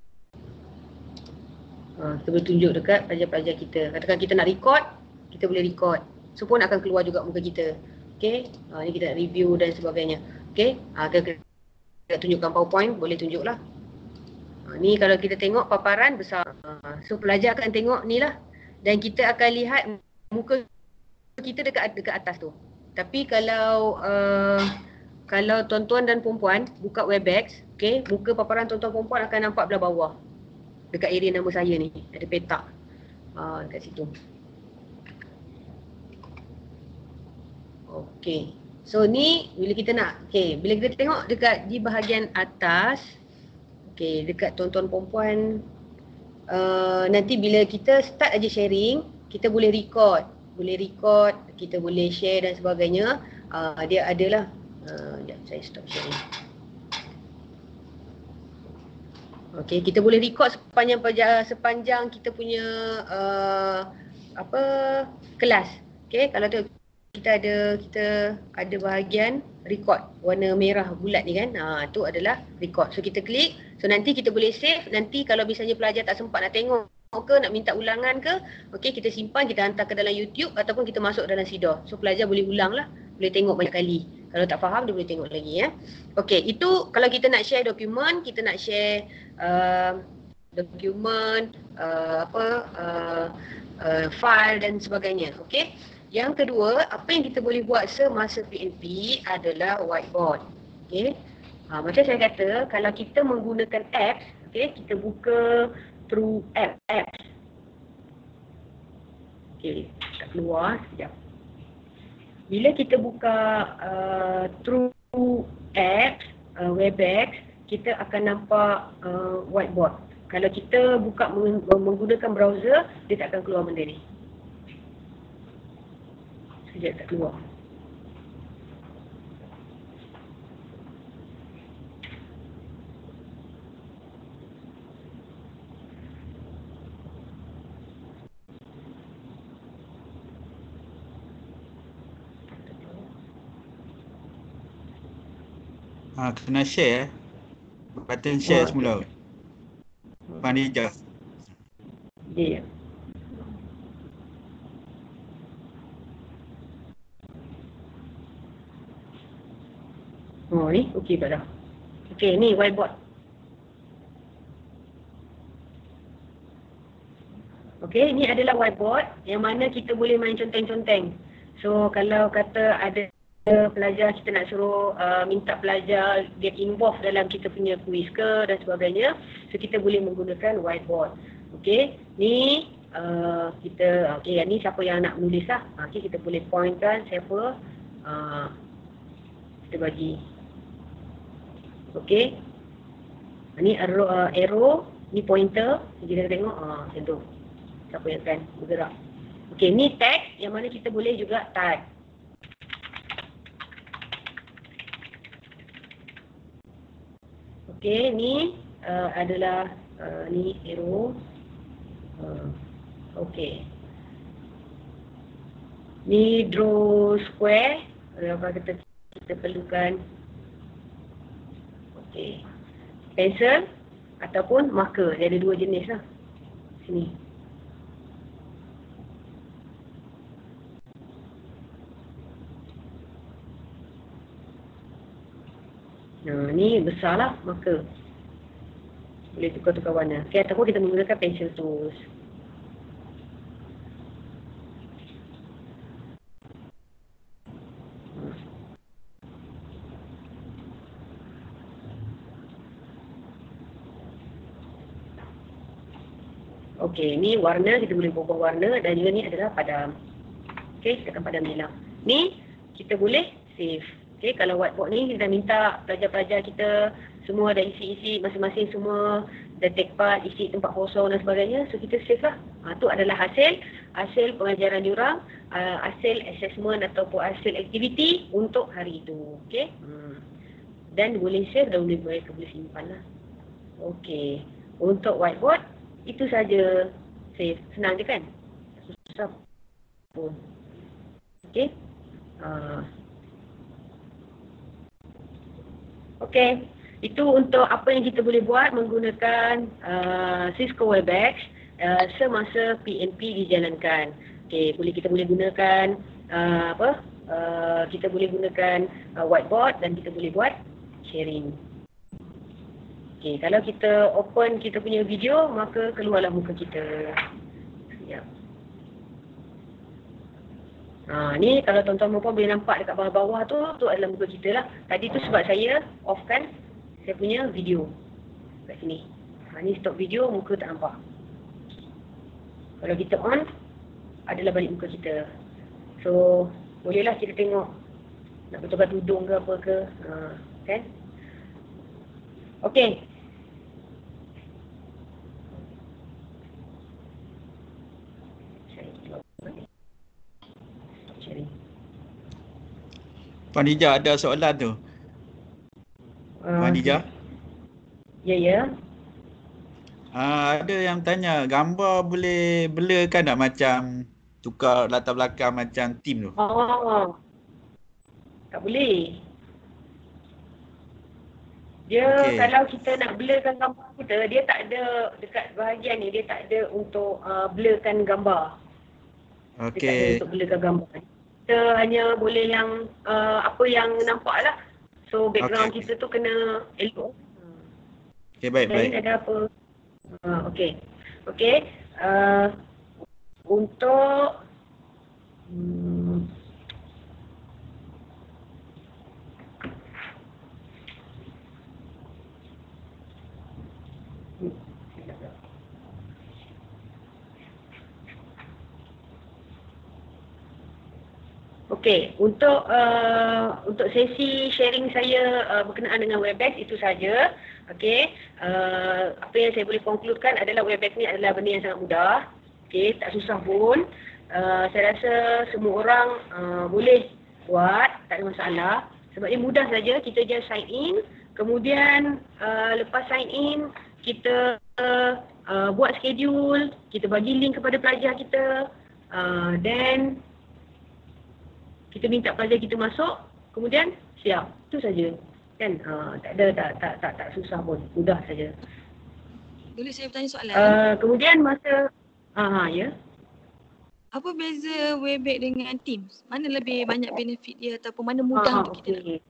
Kita boleh tunjuk dekat pelajar-pelajar kita. Katakan kita nak record, kita boleh record. So pun akan keluar juga muka kita. Okey, ni kita nak review dan sebagainya. Okey, kita tunjukkan PowerPoint, boleh tunjuk lah. Ni kalau kita tengok paparan besar. So pelajar akan tengok ni lah. Dan kita akan lihat muka kita dekat atas tu. Tapi kalau tuan-tuan dan perempuan buka Webex, okay, muka paparan tuan-tuan perempuan akan nampak belah bawah. Dekat area nama saya ni, ada petak. Dekat situ. Okay. So ni bila kita nak, okay, bila kita tengok dekat di bahagian atas, okay, dekat tuan-tuan perempuan, nanti bila kita start aja sharing, kita boleh record. Kita boleh share dan sebagainya. Dia adalah, sekejap saya stop sharing. Okay, kita boleh record sepanjang kita punya kelas. Okay, kalau tu kita ada bahagian record warna merah bulat ni kan. Tu adalah record. So kita klik. So nanti kita boleh save. Nanti kalau misalnya pelajar tak sempat nak tengok ke, nak minta ulangan ke, okey, kita simpan, kita hantar ke dalam YouTube ataupun kita masuk dalam Sido. So pelajar boleh ulang lah, boleh tengok banyak kali. Kalau tak faham dia boleh tengok lagi ya. Okey, itu kalau kita nak share dokumen, kita nak share dokumen, file dan sebagainya. Okey. Yang kedua, apa yang kita boleh buat semasa PNP adalah whiteboard. Okey. Macam saya kata, kalau kita menggunakan apps, okey, kita buka through apps. Okey, tak keluar sekejap. Bila kita buka through apps, Webex, kita akan nampak whiteboard. Kalau kita buka menggunakan browser, dia tak akan keluar benda ni. Sekejap, tak keluar. Kena share button share semula. Panija. Ya. Oh ni okey tak dah. Okey ni whiteboard. Okey, ni adalah whiteboard yang mana kita boleh main conteng-conteng. So kalau kata ada pelajar kita nak suruh minta pelajar get involved dalam kita punya quiz ke dan sebagainya, so kita boleh menggunakan whiteboard. Okey, ni kita okey, ni siapa yang nak menulis lah. Okey, kita boleh pointkan siapa kita bagi. Okey. Ni arrow, ni pointer, kita tengok macam tu. Siapa yang akan bergerak. Okey, ni tag yang mana kita boleh juga tag. Okey, ni adalah ni arrow. Okey. Ni draw square. Kalau kita perlukan. Okey. Pensel ataupun marker. Dia ada dua jenis lah. Sini. Nah, ni besar lah marker. Boleh tukar-tukar warna. Okay, ataupun kita menggunakan pencil tools. Okey, ni warna, kita boleh ubah warna dan juga ni adalah padam. Okey, kita akan padam ni lah. Ni kita boleh save. Okey, kalau whiteboard ni kita minta pelajar-pelajar kita semua ada isi-isi masing-masing semua, dah take part, isi tempat kosong dan sebagainya. So kita save lah. Tu adalah hasil pengajaran diorang, hasil assessment ataupun hasil aktiviti untuk hari itu. Okey. Dan boleh save dan boleh simpan lah. Okey. Untuk whiteboard itu saja. Save. Senang je kan? Susah pun. Okey. Okey, itu untuk apa yang kita boleh buat menggunakan Cisco Webex semasa PNP dijalankan. Okey, kita boleh gunakan kita boleh gunakan whiteboard dan kita boleh buat sharing. Okey, kalau kita open kita punya video, maka keluarlah muka kita. Ya. Ni kalau tuan-tuan perempuan boleh nampak dekat bawah-bawah tu adalah muka kita lah. Tadi tu sebab saya offkan saya punya video kat sini. Ni stop video, muka tak nampak. Kalau kita on, adalah balik muka kita. So, bolehlah kita tengok nak bertukar tudung ke apa ke. Kan? Okey. Puan Dija ada soalan tu. Puan Dija? Ya. Ada yang tanya, gambar boleh blur kan tak macam tukar latar belakang macam tim tu? Tak boleh. Dia kalau kita nak blurkan gambar kita, dia tak ada dekat bahagian ni, dia tak ada untuk blurkan gambar. Okey. Dia tak ada untuk blurkan gambar. Kita hanya boleh yang apa yang nampak lah. So background kita tu kena elok. Okey, baik. Ada apa? Okey. Untuk Okey, untuk sesi sharing saya berkenaan dengan Webex itu saja. Okey, apa yang saya boleh konkludkan adalah Webex ni adalah benda yang sangat mudah. Okey, tak susah pun. Saya rasa semua orang boleh buat, tak ada masalah. Sebab dia mudah saja, kita just sign in. Kemudian lepas sign in, kita buat schedule, kita bagi link kepada pelajar kita. Then kita minta pelajar kita masuk, kemudian siap. Itu saja. kan. Tak ada tak susah pun, mudah saja. Boleh saya bertanya soalan? Kemudian masa ya. Apa beza Webex dengan Teams? Mana lebih banyak benefit dia ataupun mana mudah untuk kita nak?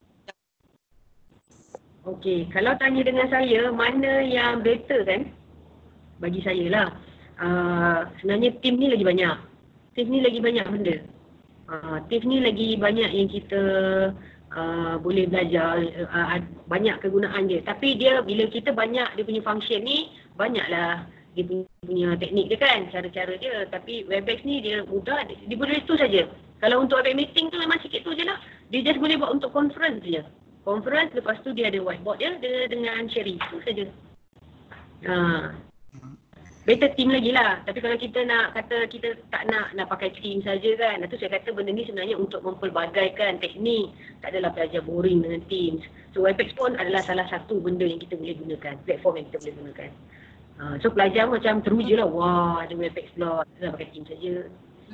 Okey, kalau tanya dengan saya, mana yang better kan? Bagi saya lah. Sebenarnya Teams ni lagi banyak. Teams ni lagi banyak benda. Teams ni lagi banyak yang kita boleh belajar, banyak kegunaan dia. Tapi dia bila kita banyak dia punya function ni, banyaklah dia punya teknik dia kan, cara-cara dia. Tapi Webex ni dia mudah, dia boleh itu saja. Kalau untuk Webex meeting tu memang sikit tu je lah. Dia just boleh buat untuk conference je. Conference, lepas tu dia ada whiteboard dia dengan sharing, itu saja. Better team lagi lah. Tapi kalau kita nak kata kita tak nak pakai team saja kan, itu saya kata benda ni sebenarnya untuk mempelbagaikan teknik. Tak adalah belajar boring dengan Teams. So Webex pun adalah salah satu benda yang kita boleh gunakan, platform yang kita boleh gunakan. So pelajar macam teru je lah, wah ada Webex pula, tak pakai Teams saja.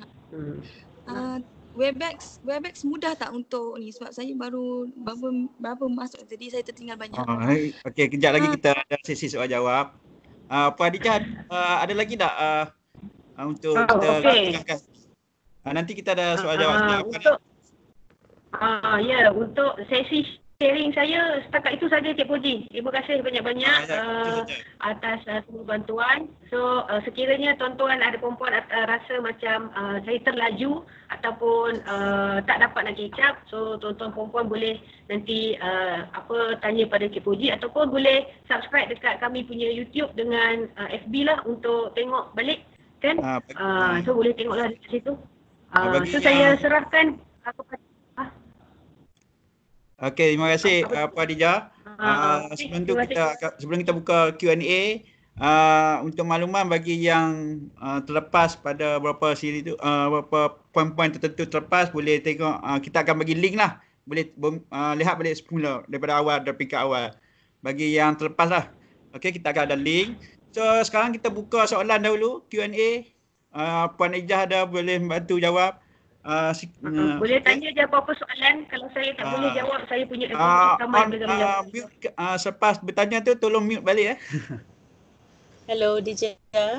Webex mudah tak untuk ni, sebab saya baru masuk, jadi saya tertinggal banyak. Okey, kejap lagi kita ada sesi soal jawab. Puan Adijah, ada lagi tak untuk kita lakukan? Nanti kita ada soal jawab. Untuk sesi sharing saya setakat itu saja Cik Puji. Terima kasih banyak-banyak atas semua bantuan. So sekiranya tuan-tuan ada perempuan rasa macam saya terlaju ataupun tak dapat nak catch up, so tuan-tuan perempuan boleh nanti tanya pada Cik Puji ataupun boleh subscribe dekat kami punya YouTube dengan FB lah untuk tengok balik kan. So boleh tengoklah di situ. So saya serahkan kepada Okey, terima kasih Puan Adijah. Sebelum kita buka Q&A, untuk makluman bagi yang terlepas pada beberapa siri tu, beberapa poin-poin tertentu terlepas, boleh tengok, kita akan bagi link lah. Boleh lihat balik semula daripada awal, dari peringkat awal. Bagi yang terlepas lah. Okey, kita akan ada link. So sekarang kita buka soalan dahulu, Q&A. Puan Adijah ada boleh bantu jawab. Boleh tanya je apa-apa soalan. Kalau saya tak boleh jawab, saya punya rekaman selepas bertanya tu tolong mute balik Hello DJ.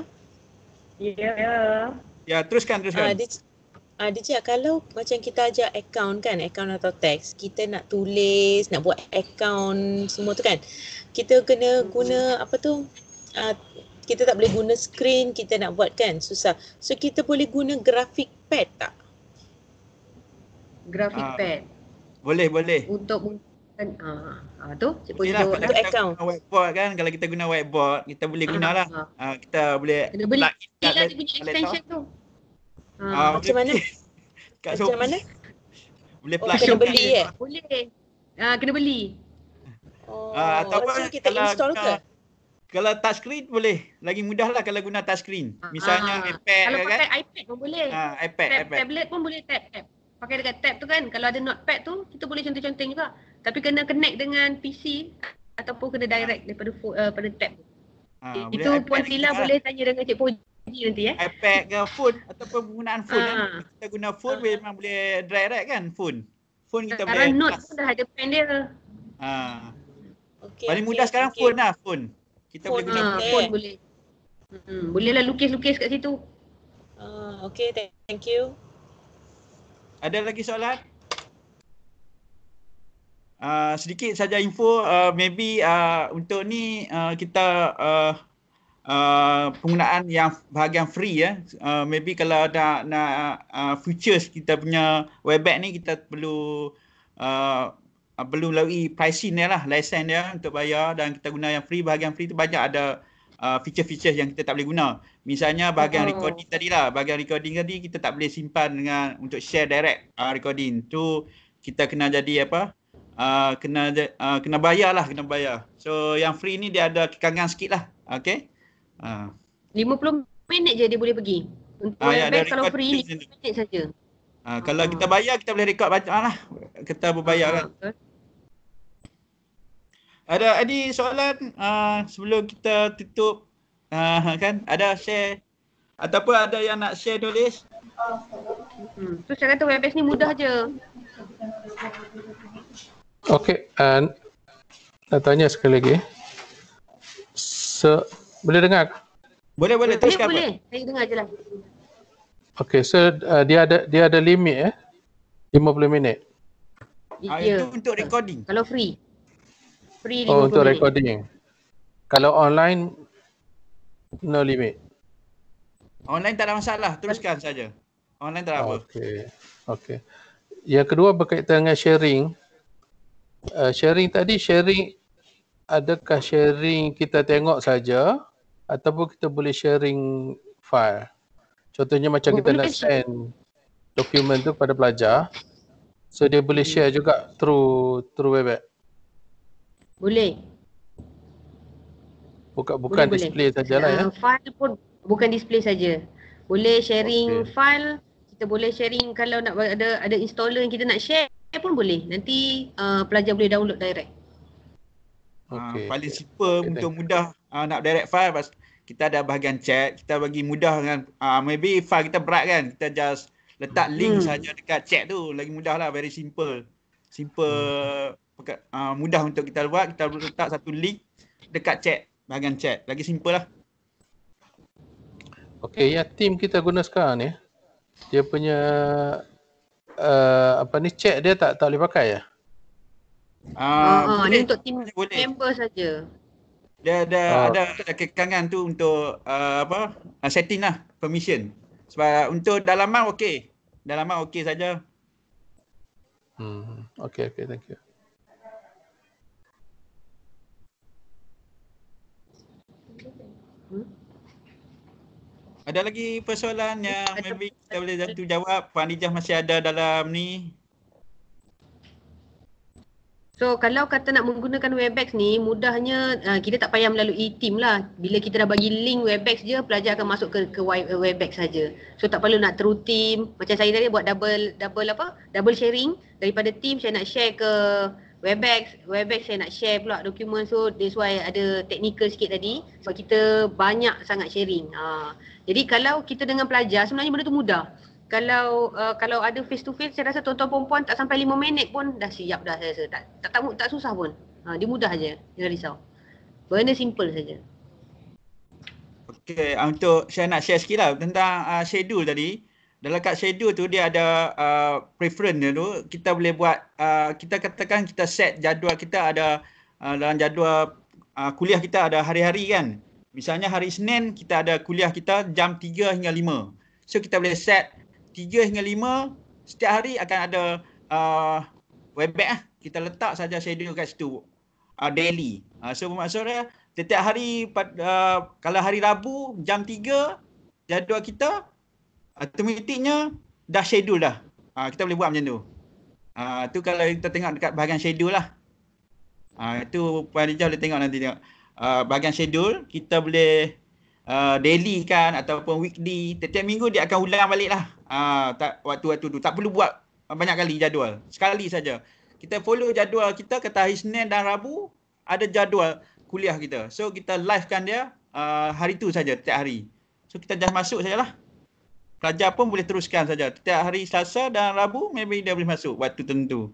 Ya, teruskan. DJ, kalau macam kita ajar account kan, account atau teks, kita nak tulis, nak buat account semua tu kan, kita kena guna apa tu, kita tak boleh guna screen, kita nak buat kan, susah. So kita boleh guna graphic pad tak? Graphic pad. Boleh. Untuk tu Cik Puji jawab untuk account. Whiteboard kan, kalau kita guna whiteboard, kita boleh gunalah. Kita boleh kena beli dia punya extension tu. Macam mana? Macam mana? Boleh plug. Kena beli Boleh. Kena beli. Ataupun kita install ke? Kalau touchscreen boleh. Lagi mudah lah kalau guna touchscreen. Misalnya iPad kalau kan. pakai iPad pun boleh. iPad. Tablet pun boleh tab. Pakai dekat tab tu kan. Kalau ada notepad tu, kita boleh conteng-conteng juga. Tapi kena connect dengan PC ataupun kena direct daripada pada tab tu. Itu Puan Sila boleh tanya dengan Cik Puji nanti iPad ke phone ataupun penggunaan phone kan. Kita guna phone memang boleh direct kan phone. Phone kita boleh. Sekarang note pun dah ada pen dia. Paling mudah sekarang phone lah, phone. Kita boleh guna phone boleh. Bolehlah lukis-lukis kat situ. Okay, thank you. Ada lagi soalan? Sedikit saja info, maybe untuk ni kita penggunaan yang bahagian free maybe kalau nak features kita punya Webex ni, kita perlu lalui pricing dia lah, lesen dia untuk bayar, dan kita guna yang free. Bahagian free tu banyak ada feature-feature yang kita tak boleh guna. Misalnya bahagian recording tadi lah. Bahagian recording tadi kita tak boleh simpan untuk share direct recording. Tu kita kena jadi apa? Kena bayar lah, kena bayar. So yang free ni dia ada kekangan sikit lah. Okay. 50 minit je dia boleh pergi. Untuk Webex kalau free 50 minit saja. Kalau kita bayar, kita boleh record banyak lah. Kita berbayar kan. Ada soalan sebelum kita tutup kan? Ada share ataupun ada yang nak share, tulis. Tu saya kata Webex ni mudah je. Okay, nak tanya sekali lagi. Boleh dengar? Boleh teruskan. Boleh. Saya dengar je lah. Okay, so dia ada limit 50 minit. Itu untuk recording. Kalau free. Free 50 Oh, untuk minit. recording. Kalau online, no limit. Online tak ada masalah, teruskan saja. Online tak ada apa. Okay. Yang kedua berkaitan dengan sharing. Sharing adakah sharing kita tengok saja ataupun kita boleh sharing file? Contohnya macam kita nak send dokumen tu kepada pelajar, so dia boleh share juga through Webex. Boleh. Bukan display sajalah ya. File pun bukan display saja. Boleh sharing file, kita boleh sharing kalau nak ada installer yang kita nak share pun boleh. Nanti pelajar boleh download direct. Paling simple untuk mudah nak direct file, kita ada bahagian chat, kita bagi mudah kan. Maybe file kita berat kan, kita just letak link saja dekat chat tu, lagi mudah lah, very simple. Mudah untuk kita buat, kita letak satu link dekat chat, bahagian chat, lagi simple lah. Okey, yang team kita guna sekarang ni, dia punya chat dia tak boleh pakai ya? Ni untuk team member saja. Dia ada kekangan tu untuk setting lah, permission. Sebab untuk dalaman okey. Dalaman okey saja. Okey, thank you. Ada lagi persoalan yang maybe kita boleh bantu jawab? Puan Adijah masih ada dalam ni. So kalau kata nak menggunakan Webex ni, mudahnya kita tak payah melalui team lah. Bila kita dah bagi link Webex je, pelajar akan masuk ke Webex saja. So tak perlu nak through team. Macam saya tadi buat double sharing. Daripada team saya nak share ke Webex saya nak share pula dokumen. So that's why ada technical sikit tadi. Sebab kita banyak sangat sharing. Jadi kalau kita dengan pelajar, sebenarnya benda tu mudah. Kalau ada face to face, saya rasa tuan-tuan perempuan tak sampai 5 minit pun dah siap dah saya rasa. Tak susah pun. Dia mudah aja, jangan risau. Benda simple saja. Okey, untuk saya nak share sikit lah tentang schedule tadi. Dalam kat schedule tu dia ada preference dia tu. Kita boleh buat, kita katakan kita set jadual kita ada dalam jadual kuliah kita ada hari-hari kan. Misalnya hari Isnin kita ada kuliah kita jam 3 hingga 5. So kita boleh set 3 hingga 5, setiap hari akan ada Webex lah. Kita letak saja schedule kat situ, daily. So maksudnya setiap hari, kalau hari Rabu jam 3, jadual kita automatiknya dah schedule dah. Kita boleh buat macam tu. Tu kalau kita tengok dekat bahagian schedule lah. Itu Puan Adijah boleh tengok nanti tengok. Bahagian schedule, kita boleh daily kan ataupun weekly, setiap minggu dia akan ulang balik lah. Waktu-waktu tu tak perlu buat banyak kali jadual, sekali saja. Kita follow jadual kita, kata hari Senin dan Rabu ada jadual kuliah kita, so kita live kan dia hari tu saja, setiap hari. So kita just masuk sajalah, pelajar pun boleh teruskan saja. Setiap hari Selasa dan Rabu maybe dia boleh masuk waktu tertentu.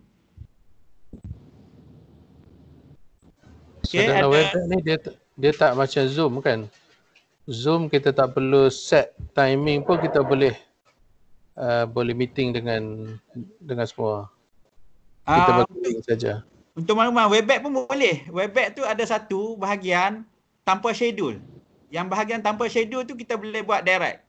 So dalam Webex ni dia tak macam Zoom kan? Zoom kita tak perlu set timing pun, kita boleh meeting dengan semua. Kita berlink saja. Untuk makluman, Webex pun boleh. Webex tu ada satu bahagian tanpa schedule. Yang bahagian tanpa schedule tu kita boleh buat direct.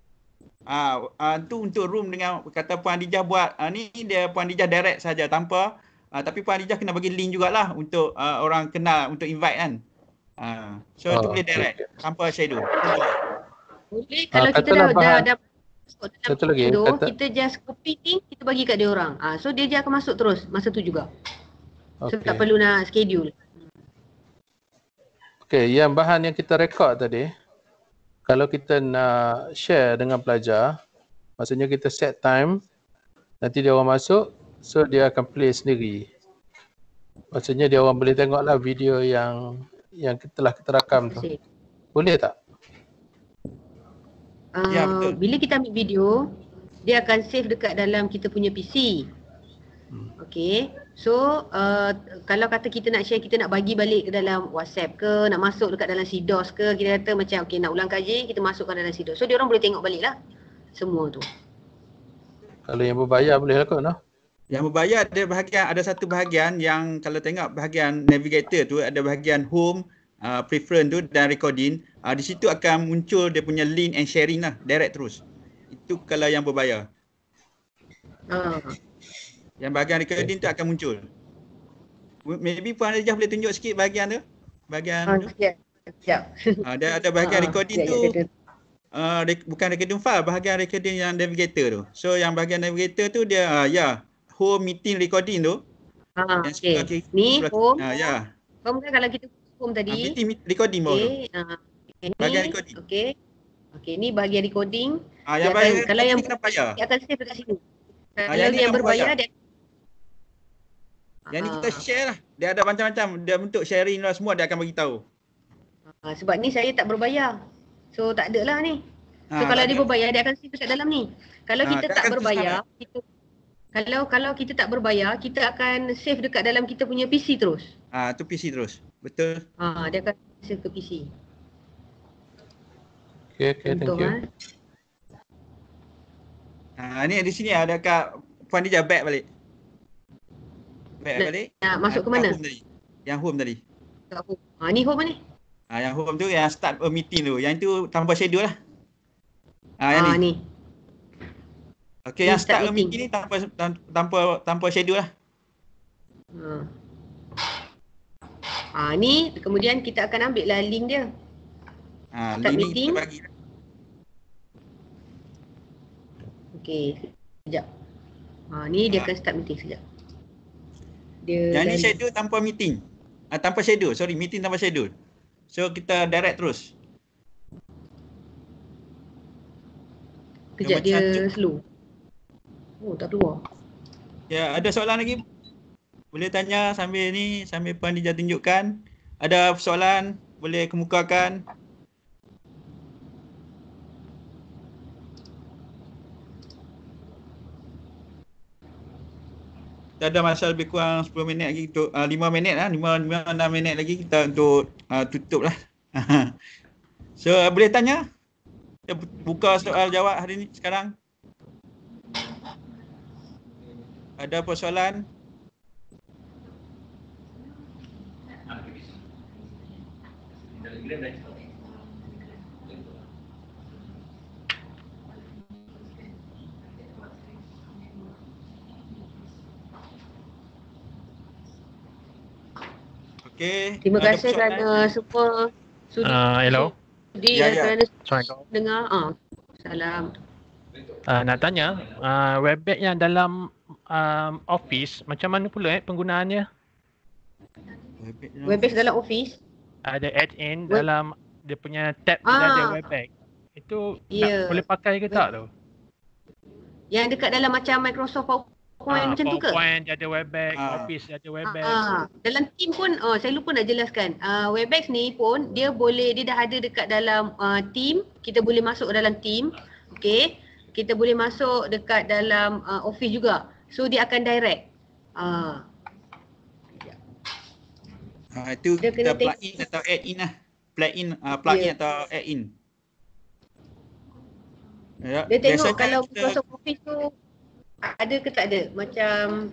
Tu untuk room dengan kata Puan Adijah buat ni, dia Puan Adijah direct saja tanpa tapi Puan Adijah kena bagi link jugalah untuk orang kenal untuk invite kan. So itu boleh direct tanpa schedule. Boleh kalau kita dah satu lagi kita just copy link, kita bagi kat dia orang. So dia je akan masuk terus masa tu juga. So tak perlu nak schedule. Okey, yang bahan yang kita record tadi, kalau kita nak share dengan pelajar, maksudnya kita set time, nanti dia orang masuk, so dia akan play sendiri. Maksudnya dia orang boleh tengoklah video yang telah kita rakam tu. Boleh tak? Ya, betul. Bila kita ambil video, dia akan save dekat dalam kita punya PC. Okay. So kalau kata kita nak share, kita nak bagi balik ke dalam WhatsApp ke, nak masuk dekat dalam CDOS ke, kita kata macam okay nak ulang kaji, kita masukkan dalam CDOS. So dia orang boleh tengok balik lah semua tu. Kalau yang berbayar boleh lah kot, no? Yang berbayar ada satu bahagian yang kalau tengok bahagian navigator tu ada bahagian home, preference tu dan recording. Di situ akan muncul dia punya link and sharing lah, direct terus. Itu kalau yang berbayar. Yang bahagian recording tu akan muncul. Maybe Puan Rejah boleh tunjuk sikit bahagian tu? Bahagian tu. Sekejap. Dia ada bahagian recording tu. Bukan recording file, bahagian recording yang navigator tu. So yang bahagian navigator tu dia home meeting recording tu. Okay. Ni home. Home kan kalau kita home tadi. Meeting recording bawah tu. Bahagian recording. Okay, ni bahagian recording. Yang bahagian kalau yang kena bayar. Dia akan save dekat sini. Kalau yang berbayar dia yang ni kita share lah. Dia ada macam-macam. Dia bentuk sharing lah semua dia akan bagi tahu. Sebab ni saya tak berbayar. So tak ada lah ni. So kalau dia berbayar dia akan save dekat dalam ni. Kalau kita tak berbayar, kalau kita tak berbayar, kita akan save dekat dalam kita punya PC terus. Tu PC terus. Betul. Dia akan save ke PC. Okay, thank you. Ni di sini ada kat Puan Dija back balik. Balik. Masuk ke mana? Yang home tadi. Kat home. Ni home ni. Yang home tu yang start a meeting tu. Yang itu tanpa schedule lah. Yang ni. Okay, yang start a meeting ni tanpa schedule lah. Ni kemudian kita akan ambil lah link dia. Start link meeting. Kita bagi. Okay, sekejap. Ni dia akan start meeting sekejap. Yang ni schedule tanpa meeting. Tanpa schedule, meeting tanpa schedule. So kita direct terus. Kejap dia slow. Tak keluar. Ya, ada soalan lagi? Boleh tanya sambil Puan Dija tunjukkan. Ada soalan boleh kemukakan. Kita ada masa lebih kurang 10 minit lagi untuk 5 minit lah, 5-6 minit lagi kita untuk tutup lah. So boleh tanya? Kita buka soal jawab hari ni sekarang. Ada persoalan? Okay. Terima kasih kerana semua hello. Kerana Assalamualaikum. dengar. Salam. Nak tanya, Webex yang dalam Office macam mana pula penggunaannya? Webex dalam Office? Ada add-in dalam dia punya tab ada Webex. Itu boleh pakai ke tak tu? Yang dekat dalam macam Microsoft PowerPoint macam tu ke? PowerPoint dia ada Webex, Office dia ada Webex. Dalam team pun, saya lupa nak jelaskan. Webex ni pun dia dah ada dekat dalam team. Kita boleh masuk dalam team. Okay. Kita boleh masuk dekat dalam Office juga. So dia akan direct. Itu kita plug-in atau add-in lah. Plug-in atau add-in. Dia tengok kalau Microsoft Office tu ada ke tak ada. Macam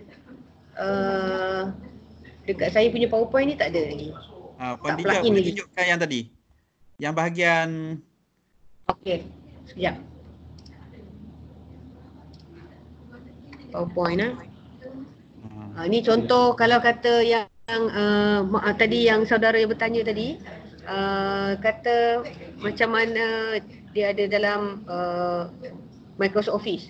dekat saya punya PowerPoint ni tak ada lagi. Puan Dija boleh tunjukkan yang tadi. Yang bahagian. Okey, sekejap. PowerPoint ni contoh kalau kata yang tadi yang saudara yang bertanya tadi, kata macam mana dia ada dalam Microsoft Office.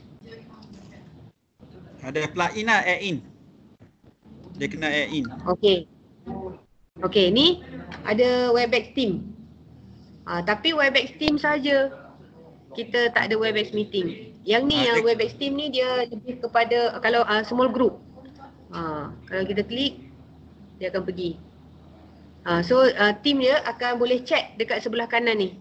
Ada plug-in lah, add-in. Dia kena add-in. Okey, ni ada Webex Team. Tapi Webex Team saja. Kita tak ada Webex Meeting. Yang ni yang Webex Team ni dia lebih kepada kalau small group. Kalau kita klik dia akan pergi. So team dia akan boleh chat dekat sebelah kanan ni.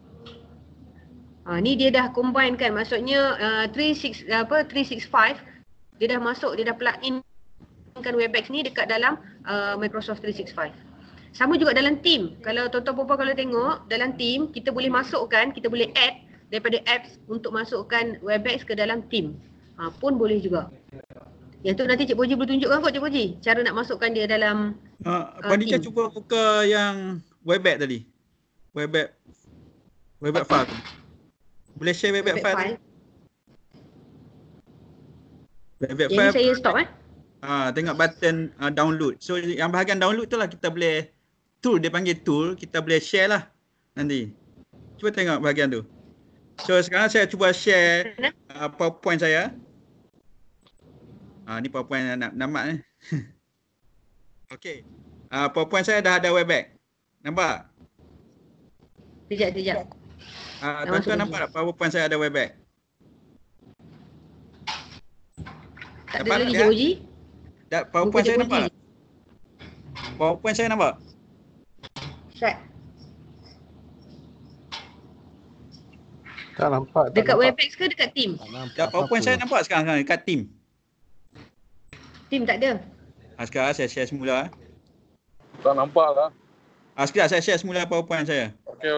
Ni dia dah combine kan, maksudnya 365 dia dah masuk, dia dah plug in kan Webex ni dekat dalam Microsoft 365. Sama juga dalam team. Kalau tuan-tuan puan-puan kalau tengok dalam team, kita boleh masukkan, kita boleh add daripada apps untuk masukkan Webex ke dalam team. Pun boleh juga. Yang tu nanti Cik Poji boleh tunjukkan kot Cik Poji, cara nak masukkan dia dalam Pandija cuba buka yang Webex tadi. Webex file. Boleh share Webex file? Webex Yang file. ni saya stop Tengok button download. So yang bahagian download tu lah kita boleh tool, dia panggil tool, kita boleh share lah nanti. Cuba tengok bahagian tu. So sekarang saya cuba share PowerPoint saya. Ni PowerPoint nampak ni. Okey. PowerPoint saya dah ada Webex. Nampak? Sekejap. Tuan-tuan nampak tak PowerPoint saya ada Webex? Tak ada lagi Cik Poji? PowerPoint saya nampak tak? PowerPoint saya nampak? Set. Tak nampak. Dekat Webex ke dekat team? PowerPoint saya nampak sekarang dekat team. Team tak ada. Sekarang saya share semula. Tak nampak lah. Sekejap saya share semula PowerPoint saya. Okey.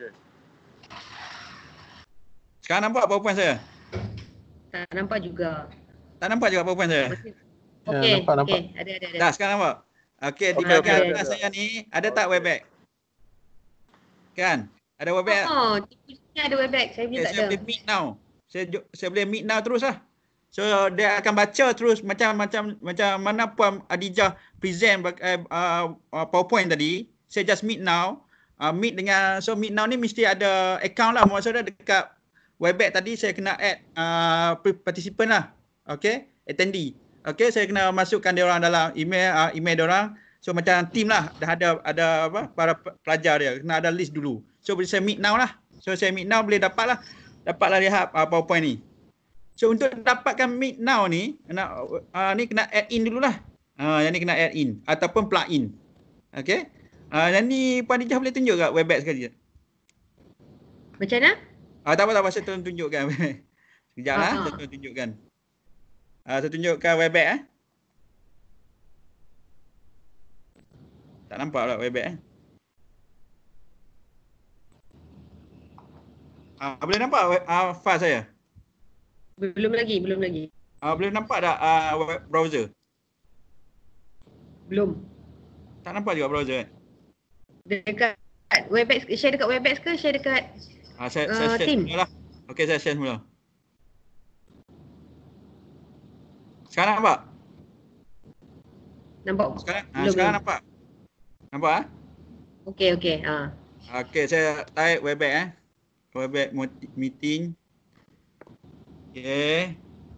Sekarang nampak PowerPoint saya? Tak nampak juga. Tak nampak juga PowerPoint saya? Okey. Ada. Dah sekarang nampak? Okey, di bahagian atas saya ni ada tak Webex? Kan? Ada Webex? Ni ada Webex. Saya punya tak ada. Saya boleh meet now. Saya boleh meet now terus lah. So dia akan baca terus macam mana Puan Adijah present PowerPoint tadi. Saya just meet now. Meet now ni mesti ada account lah. Maksudnya dekat Webex tadi saya kena add participant lah. Okay, attendee. Okay, saya kena masukkan dia orang dalam email dia orang. So macam team lah, dah ada para pelajar dia. Kena ada list dulu. So boleh saya meet now lah. So saya meet now boleh dapatlah lihat PowerPoint ni. So untuk dapatkan meet now ni, ni kena add in dululah. Yang ni kena add in ataupun plug in. Okay. Yang ni Puan Adijah boleh tunjuk kat Webex sekali. Macam mana? Tak apa, saya tolong tunjukkan. Sekejap lah, saya tolong tunjukkan. Saya tunjukkan Webex Tak nampak pula Webex boleh nampak file saya? Belum lagi. Boleh nampak tak web browser? Belum. Tak nampak juga browser Dekat Webex, share dekat Webex ke share dekat saya share semula lah. Okey, saya share semula. Sekarang nampak? Nampak? Sekarang nampak? Nampak? Okey. Okey, saya type Webex Webex meeting. Okey.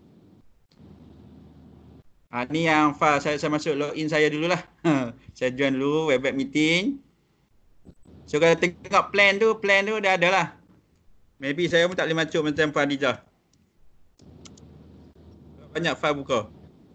Ni yang file saya masuk login saya dululah. Saya join dulu Webex meeting. So kalau tengok plan tu dah ada lah. Maybe saya pun tak boleh masuk macam Puan Adijah. Banyak file buka.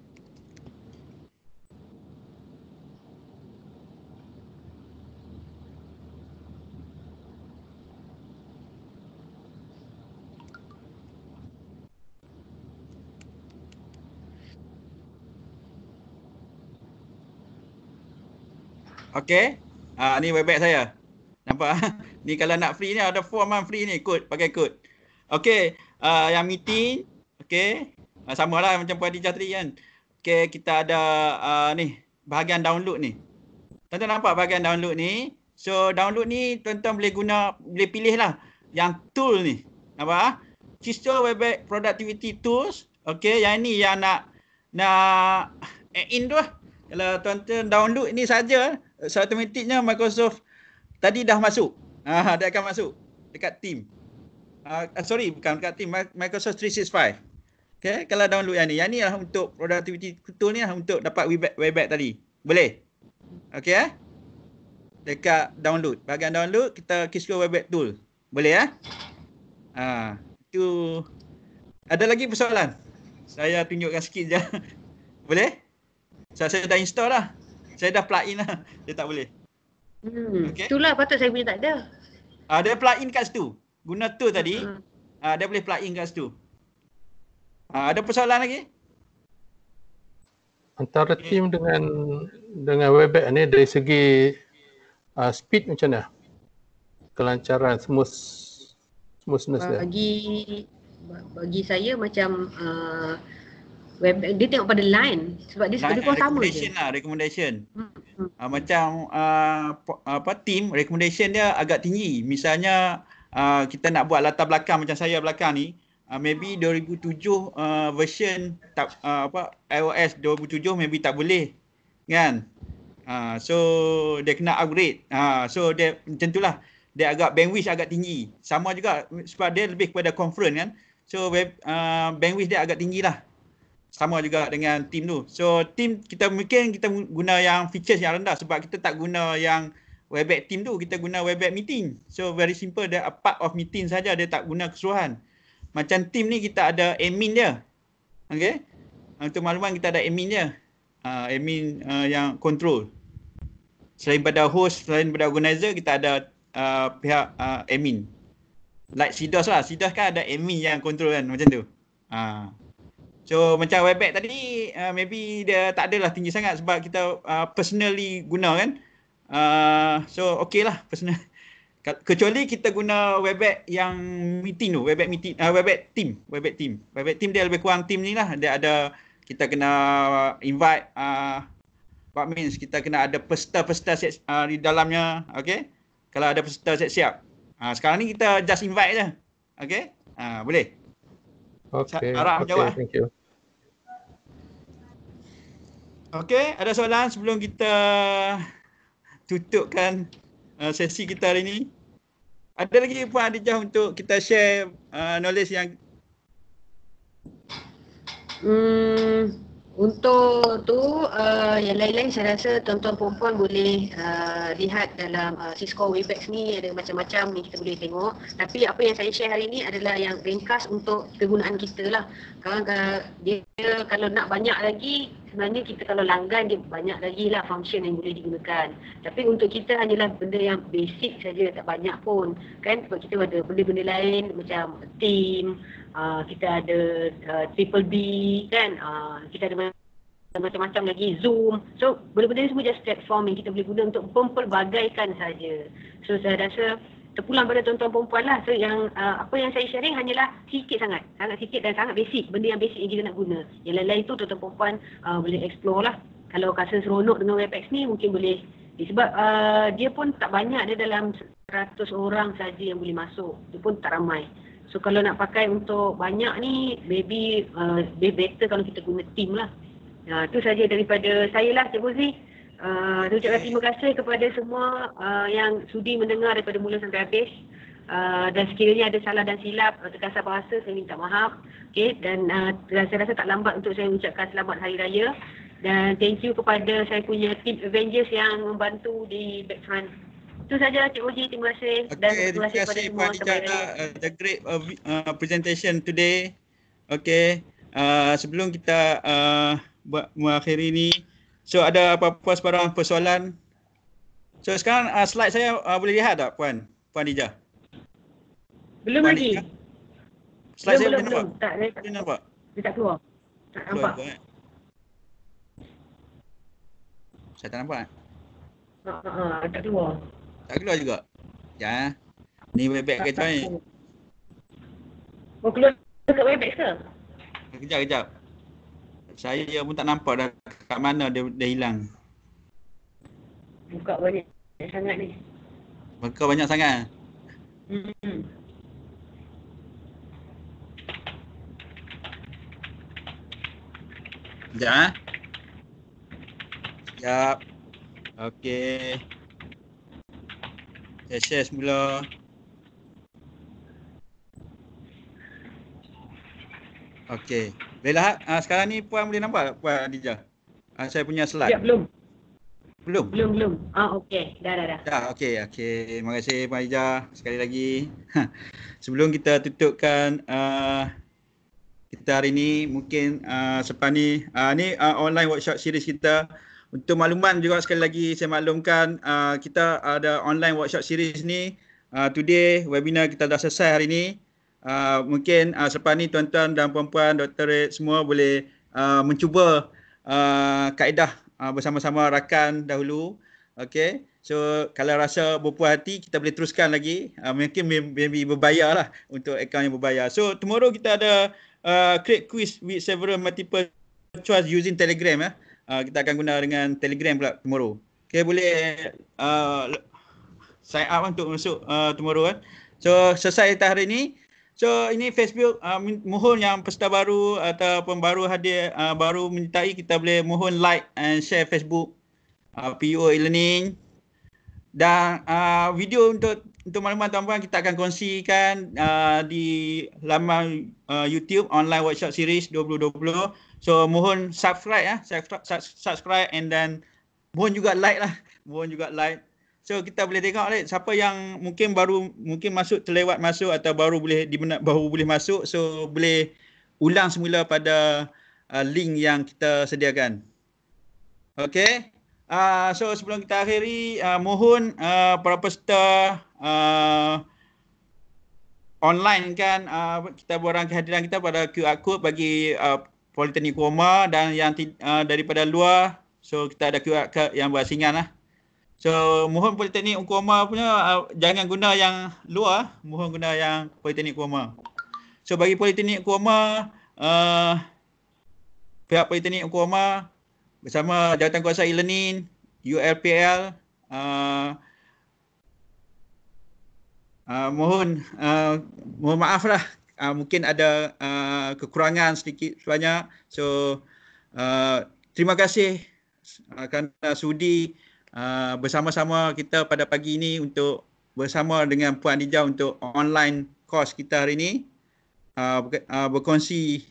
Okey. Ni Webex saya. Nampak? Ni kalau nak free ni ada form free ni, pakai kod. Okey, yang meeting, okey. Samalah macam Puan Adijah tadi kan. Okey, kita ada ni bahagian download ni. Tuan-tuan nampak bahagian download ni? So download ni tuan-tuan boleh pilih lah yang tool ni. Nampak? Cisco Webex Productivity Tools. Okey, yang ni yang nak add in tu lah. Kalau tuan-tuan download ni saja, automatiknya Microsoft tadi dah masuk. Dia akan masuk dekat team. Bukan dekat team, Microsoft 365. Okay, kalau download yang ni lah untuk productivity tool ni lah untuk dapat Webex tadi. Boleh? Okay dekat download. Bahagian download kita Cisco Webex tool. Boleh Itu. Ada lagi persoalan? Saya tunjukkan sikit je. Boleh? Saya dah install lah. Saya dah plug in lah. Dia tak boleh. Okay. Itulah patut saya punya tak ada. Dia plug in kat situ. Guna tool tadi. Dia boleh plug in kat situ. Ada persoalan lagi? Antara team dengan Webex ni dari segi speed macam mana? Kelancaran, smoothness dia. Bagi saya macam dia tengok pada line sebab dia lebih kurang sama je. Recommendation. Macam team recommendation dia agak tinggi. Misalnya kita nak buat latar belakang macam saya belakang ni, maybe 2007 version iOS 2007 maybe tak boleh kan. So dia kena upgrade. So dia macam itulah. Dia agak bandwidth agak tinggi. Sama juga sebab dia lebih kepada conference kan. So bandwidth dia agak tinggi lah. Sama juga dengan team tu. So team kita guna yang features yang rendah sebab kita tak guna yang Webex team tu, kita guna Webex meeting. So very simple, dia a part of meeting saja, dia tak guna keseluruhan. Macam team ni kita ada admin dia. Okey. Untuk makluman kita ada admin dia. Admin yang control. Selain pada host, selain pada organizer, kita ada pihak admin. Like CDOS lah. CDOS kan ada admin yang control kan macam tu. So macam Webex tadi maybe dia tak adalah tinggi sangat sebab kita personally guna kan. So okey lah personal. Kecuali kita guna Webex yang meeting tu, Webex meeting, Webex team. Webex team dia lebih kurang team ni lah. Dia ada, kita kena invite, what means kita kena ada peserta-peserta di dalamnya, okey. Kalau ada peserta siap-siap. Sekarang ni kita just invite je. Okey? Boleh. Okey. Harap menjawab. Thank you. Okey, ada soalan sebelum kita tutupkan sesi kita hari ni? Ada lagi Puan Adijah untuk kita share knowledge yang untuk tu yang lain-lain saya rasa tuan-tuan perempuan boleh lihat dalam Cisco Webex ni ada macam-macam ni kita boleh tengok. Tapi apa yang saya share hari ni adalah yang ringkas untuk kegunaan kita lah. Dia kalau nak banyak lagi, sebenarnya kita kalau langgan dia banyak lagi lah function yang boleh digunakan. Tapi untuk kita hanyalah benda yang basic saja, tak banyak pun kan. Sebab kita ada benda-benda lain macam team, kita ada triple B kan, kita ada macam-macam lagi, Zoom. So benda-benda ni semua just platform yang kita boleh guna untuk mempelbagaikan saja. So saya rasa terpulang pada tuan-tuan perempuan lah. So yang apa yang saya sharing hanyalah sikit sangat sikit dan sangat basic, benda yang basic yang kita nak guna. Yang lain-lain tu tuan-tuan perempuan boleh explore lah. Kalau rasa seronok dengan Webex ni mungkin boleh, sebab dia pun tak banyak, dia dalam 100 orang saja yang boleh masuk, dia pun tak ramai. So kalau nak pakai untuk banyak ni, maybe better kalau kita guna team lah. Itu saja daripada saya lah, Cik Bozi. Ucapkan terima kasih kepada semua yang sudi mendengar daripada mula sampai habis. Dan sekiranya ada salah dan silap terkasar bahasa, saya minta maaf. Okay? Dan saya rasa tak lambat untuk saya ucapkan selamat Hari Raya. Dan thank you kepada saya punya team Avengers yang membantu di backfront. Itu saja Cik Bozi, terima kasih. Dan terima kasih kepada semua. The great presentation today. Okay. Sebelum kita mengakhiri ni, so ada apa-apa sebarang persoalan? So sekarang slide saya boleh lihat tak Puan Adijah? Belum Puan lagi. Adijah? Slide saya boleh belum. nampak? Boleh nampak? Dia tak keluar. Tak nampak. Saya tak nampak. Tak keluar. Tak keluar juga. Ya. Ni Webex ke macam ni? Mau keluar dekat Webex ke? Kejap. Saya pun tak nampak dah kat mana dia hilang. Buka banyak sangat ni. Buka banyak sangat. Sekejap. Sekejap. Okey. Saya share semula. Okey. Bolehlah sekarang ni Puan boleh nampak tak Puan Adijah? Saya punya slide. Ya, belum. Belum. Okey. Dah. Dah, okey. Terima kasih Puan Adijah sekali lagi. Sebelum kita tutupkan kita hari ni, mungkin selepas ni online workshop series kita. Untuk makluman juga sekali lagi saya maklumkan kita ada online workshop series ni. Today webinar kita dah selesai hari ni. Mungkin selepas ni tuan-tuan dan puan-puan, doktorat semua boleh mencuba kaedah bersama-sama rakan dahulu. Okay. So kalau rasa berpuas hati kita boleh teruskan lagi. Mungkin maybe berbayar lah untuk akaun yang berbayar. So tomorrow kita ada create quiz with several multiple choice using Telegram ya. Kita akan guna dengan Telegram pula tomorrow. Okay, boleh sign up untuk masuk tomorrow kan. So selesai hari ini. So ini Facebook, mohon yang peserta baru ataupun baru hadir, baru menyertai, kita boleh mohon like and share Facebook PO e-learning. Dan video untuk maklumat tuan-tuan kita akan kongsikan di laman YouTube Online Workshop Series 2020. So mohon subscribe ya, subscribe and then mohon juga like lah, mohon juga like. So kita boleh tengok siapa yang mungkin masuk terlewat masuk atau baru boleh masuk, so boleh ulang semula pada link yang kita sediakan. Okay. So sebelum kita akhiri, mohon para peserta online kan, kita borang kehadiran kita pada QR code bagi Politeknik Kurma, dan yang daripada luar, so kita ada QR code yang berasingan lah. So mohon Politeknik Kurma punya jangan guna yang luar, mohon guna yang Politeknik Kurma. So bagi Politeknik Kurma, pihak Politeknik Kurma bersama Jawatankuasa e-learning, ULPL, mohon maaf lah, mungkin ada kekurangan sedikit sebanyak. So terima kasih kerana sudi bersama-sama kita pada pagi ini untuk bersama dengan Puan Adijah untuk online course kita hari ini, berkongsi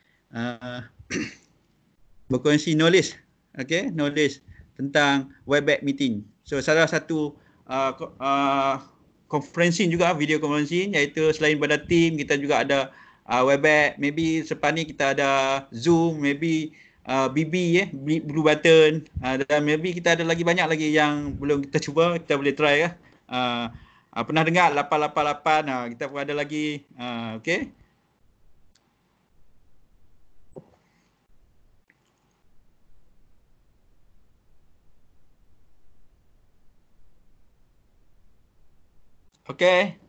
knowledge, knowledge tentang Webex meeting. So salah satu conferencing juga, video conferencing, iaitu selain pada team kita juga ada Webex, maybe selepas ni kita ada Zoom, maybe BB Blue Button, dan maybe kita ada lagi banyak lagi yang belum kita cuba, kita boleh try ya. Pernah dengar 888, kita pun ada lagi, okay. Okay.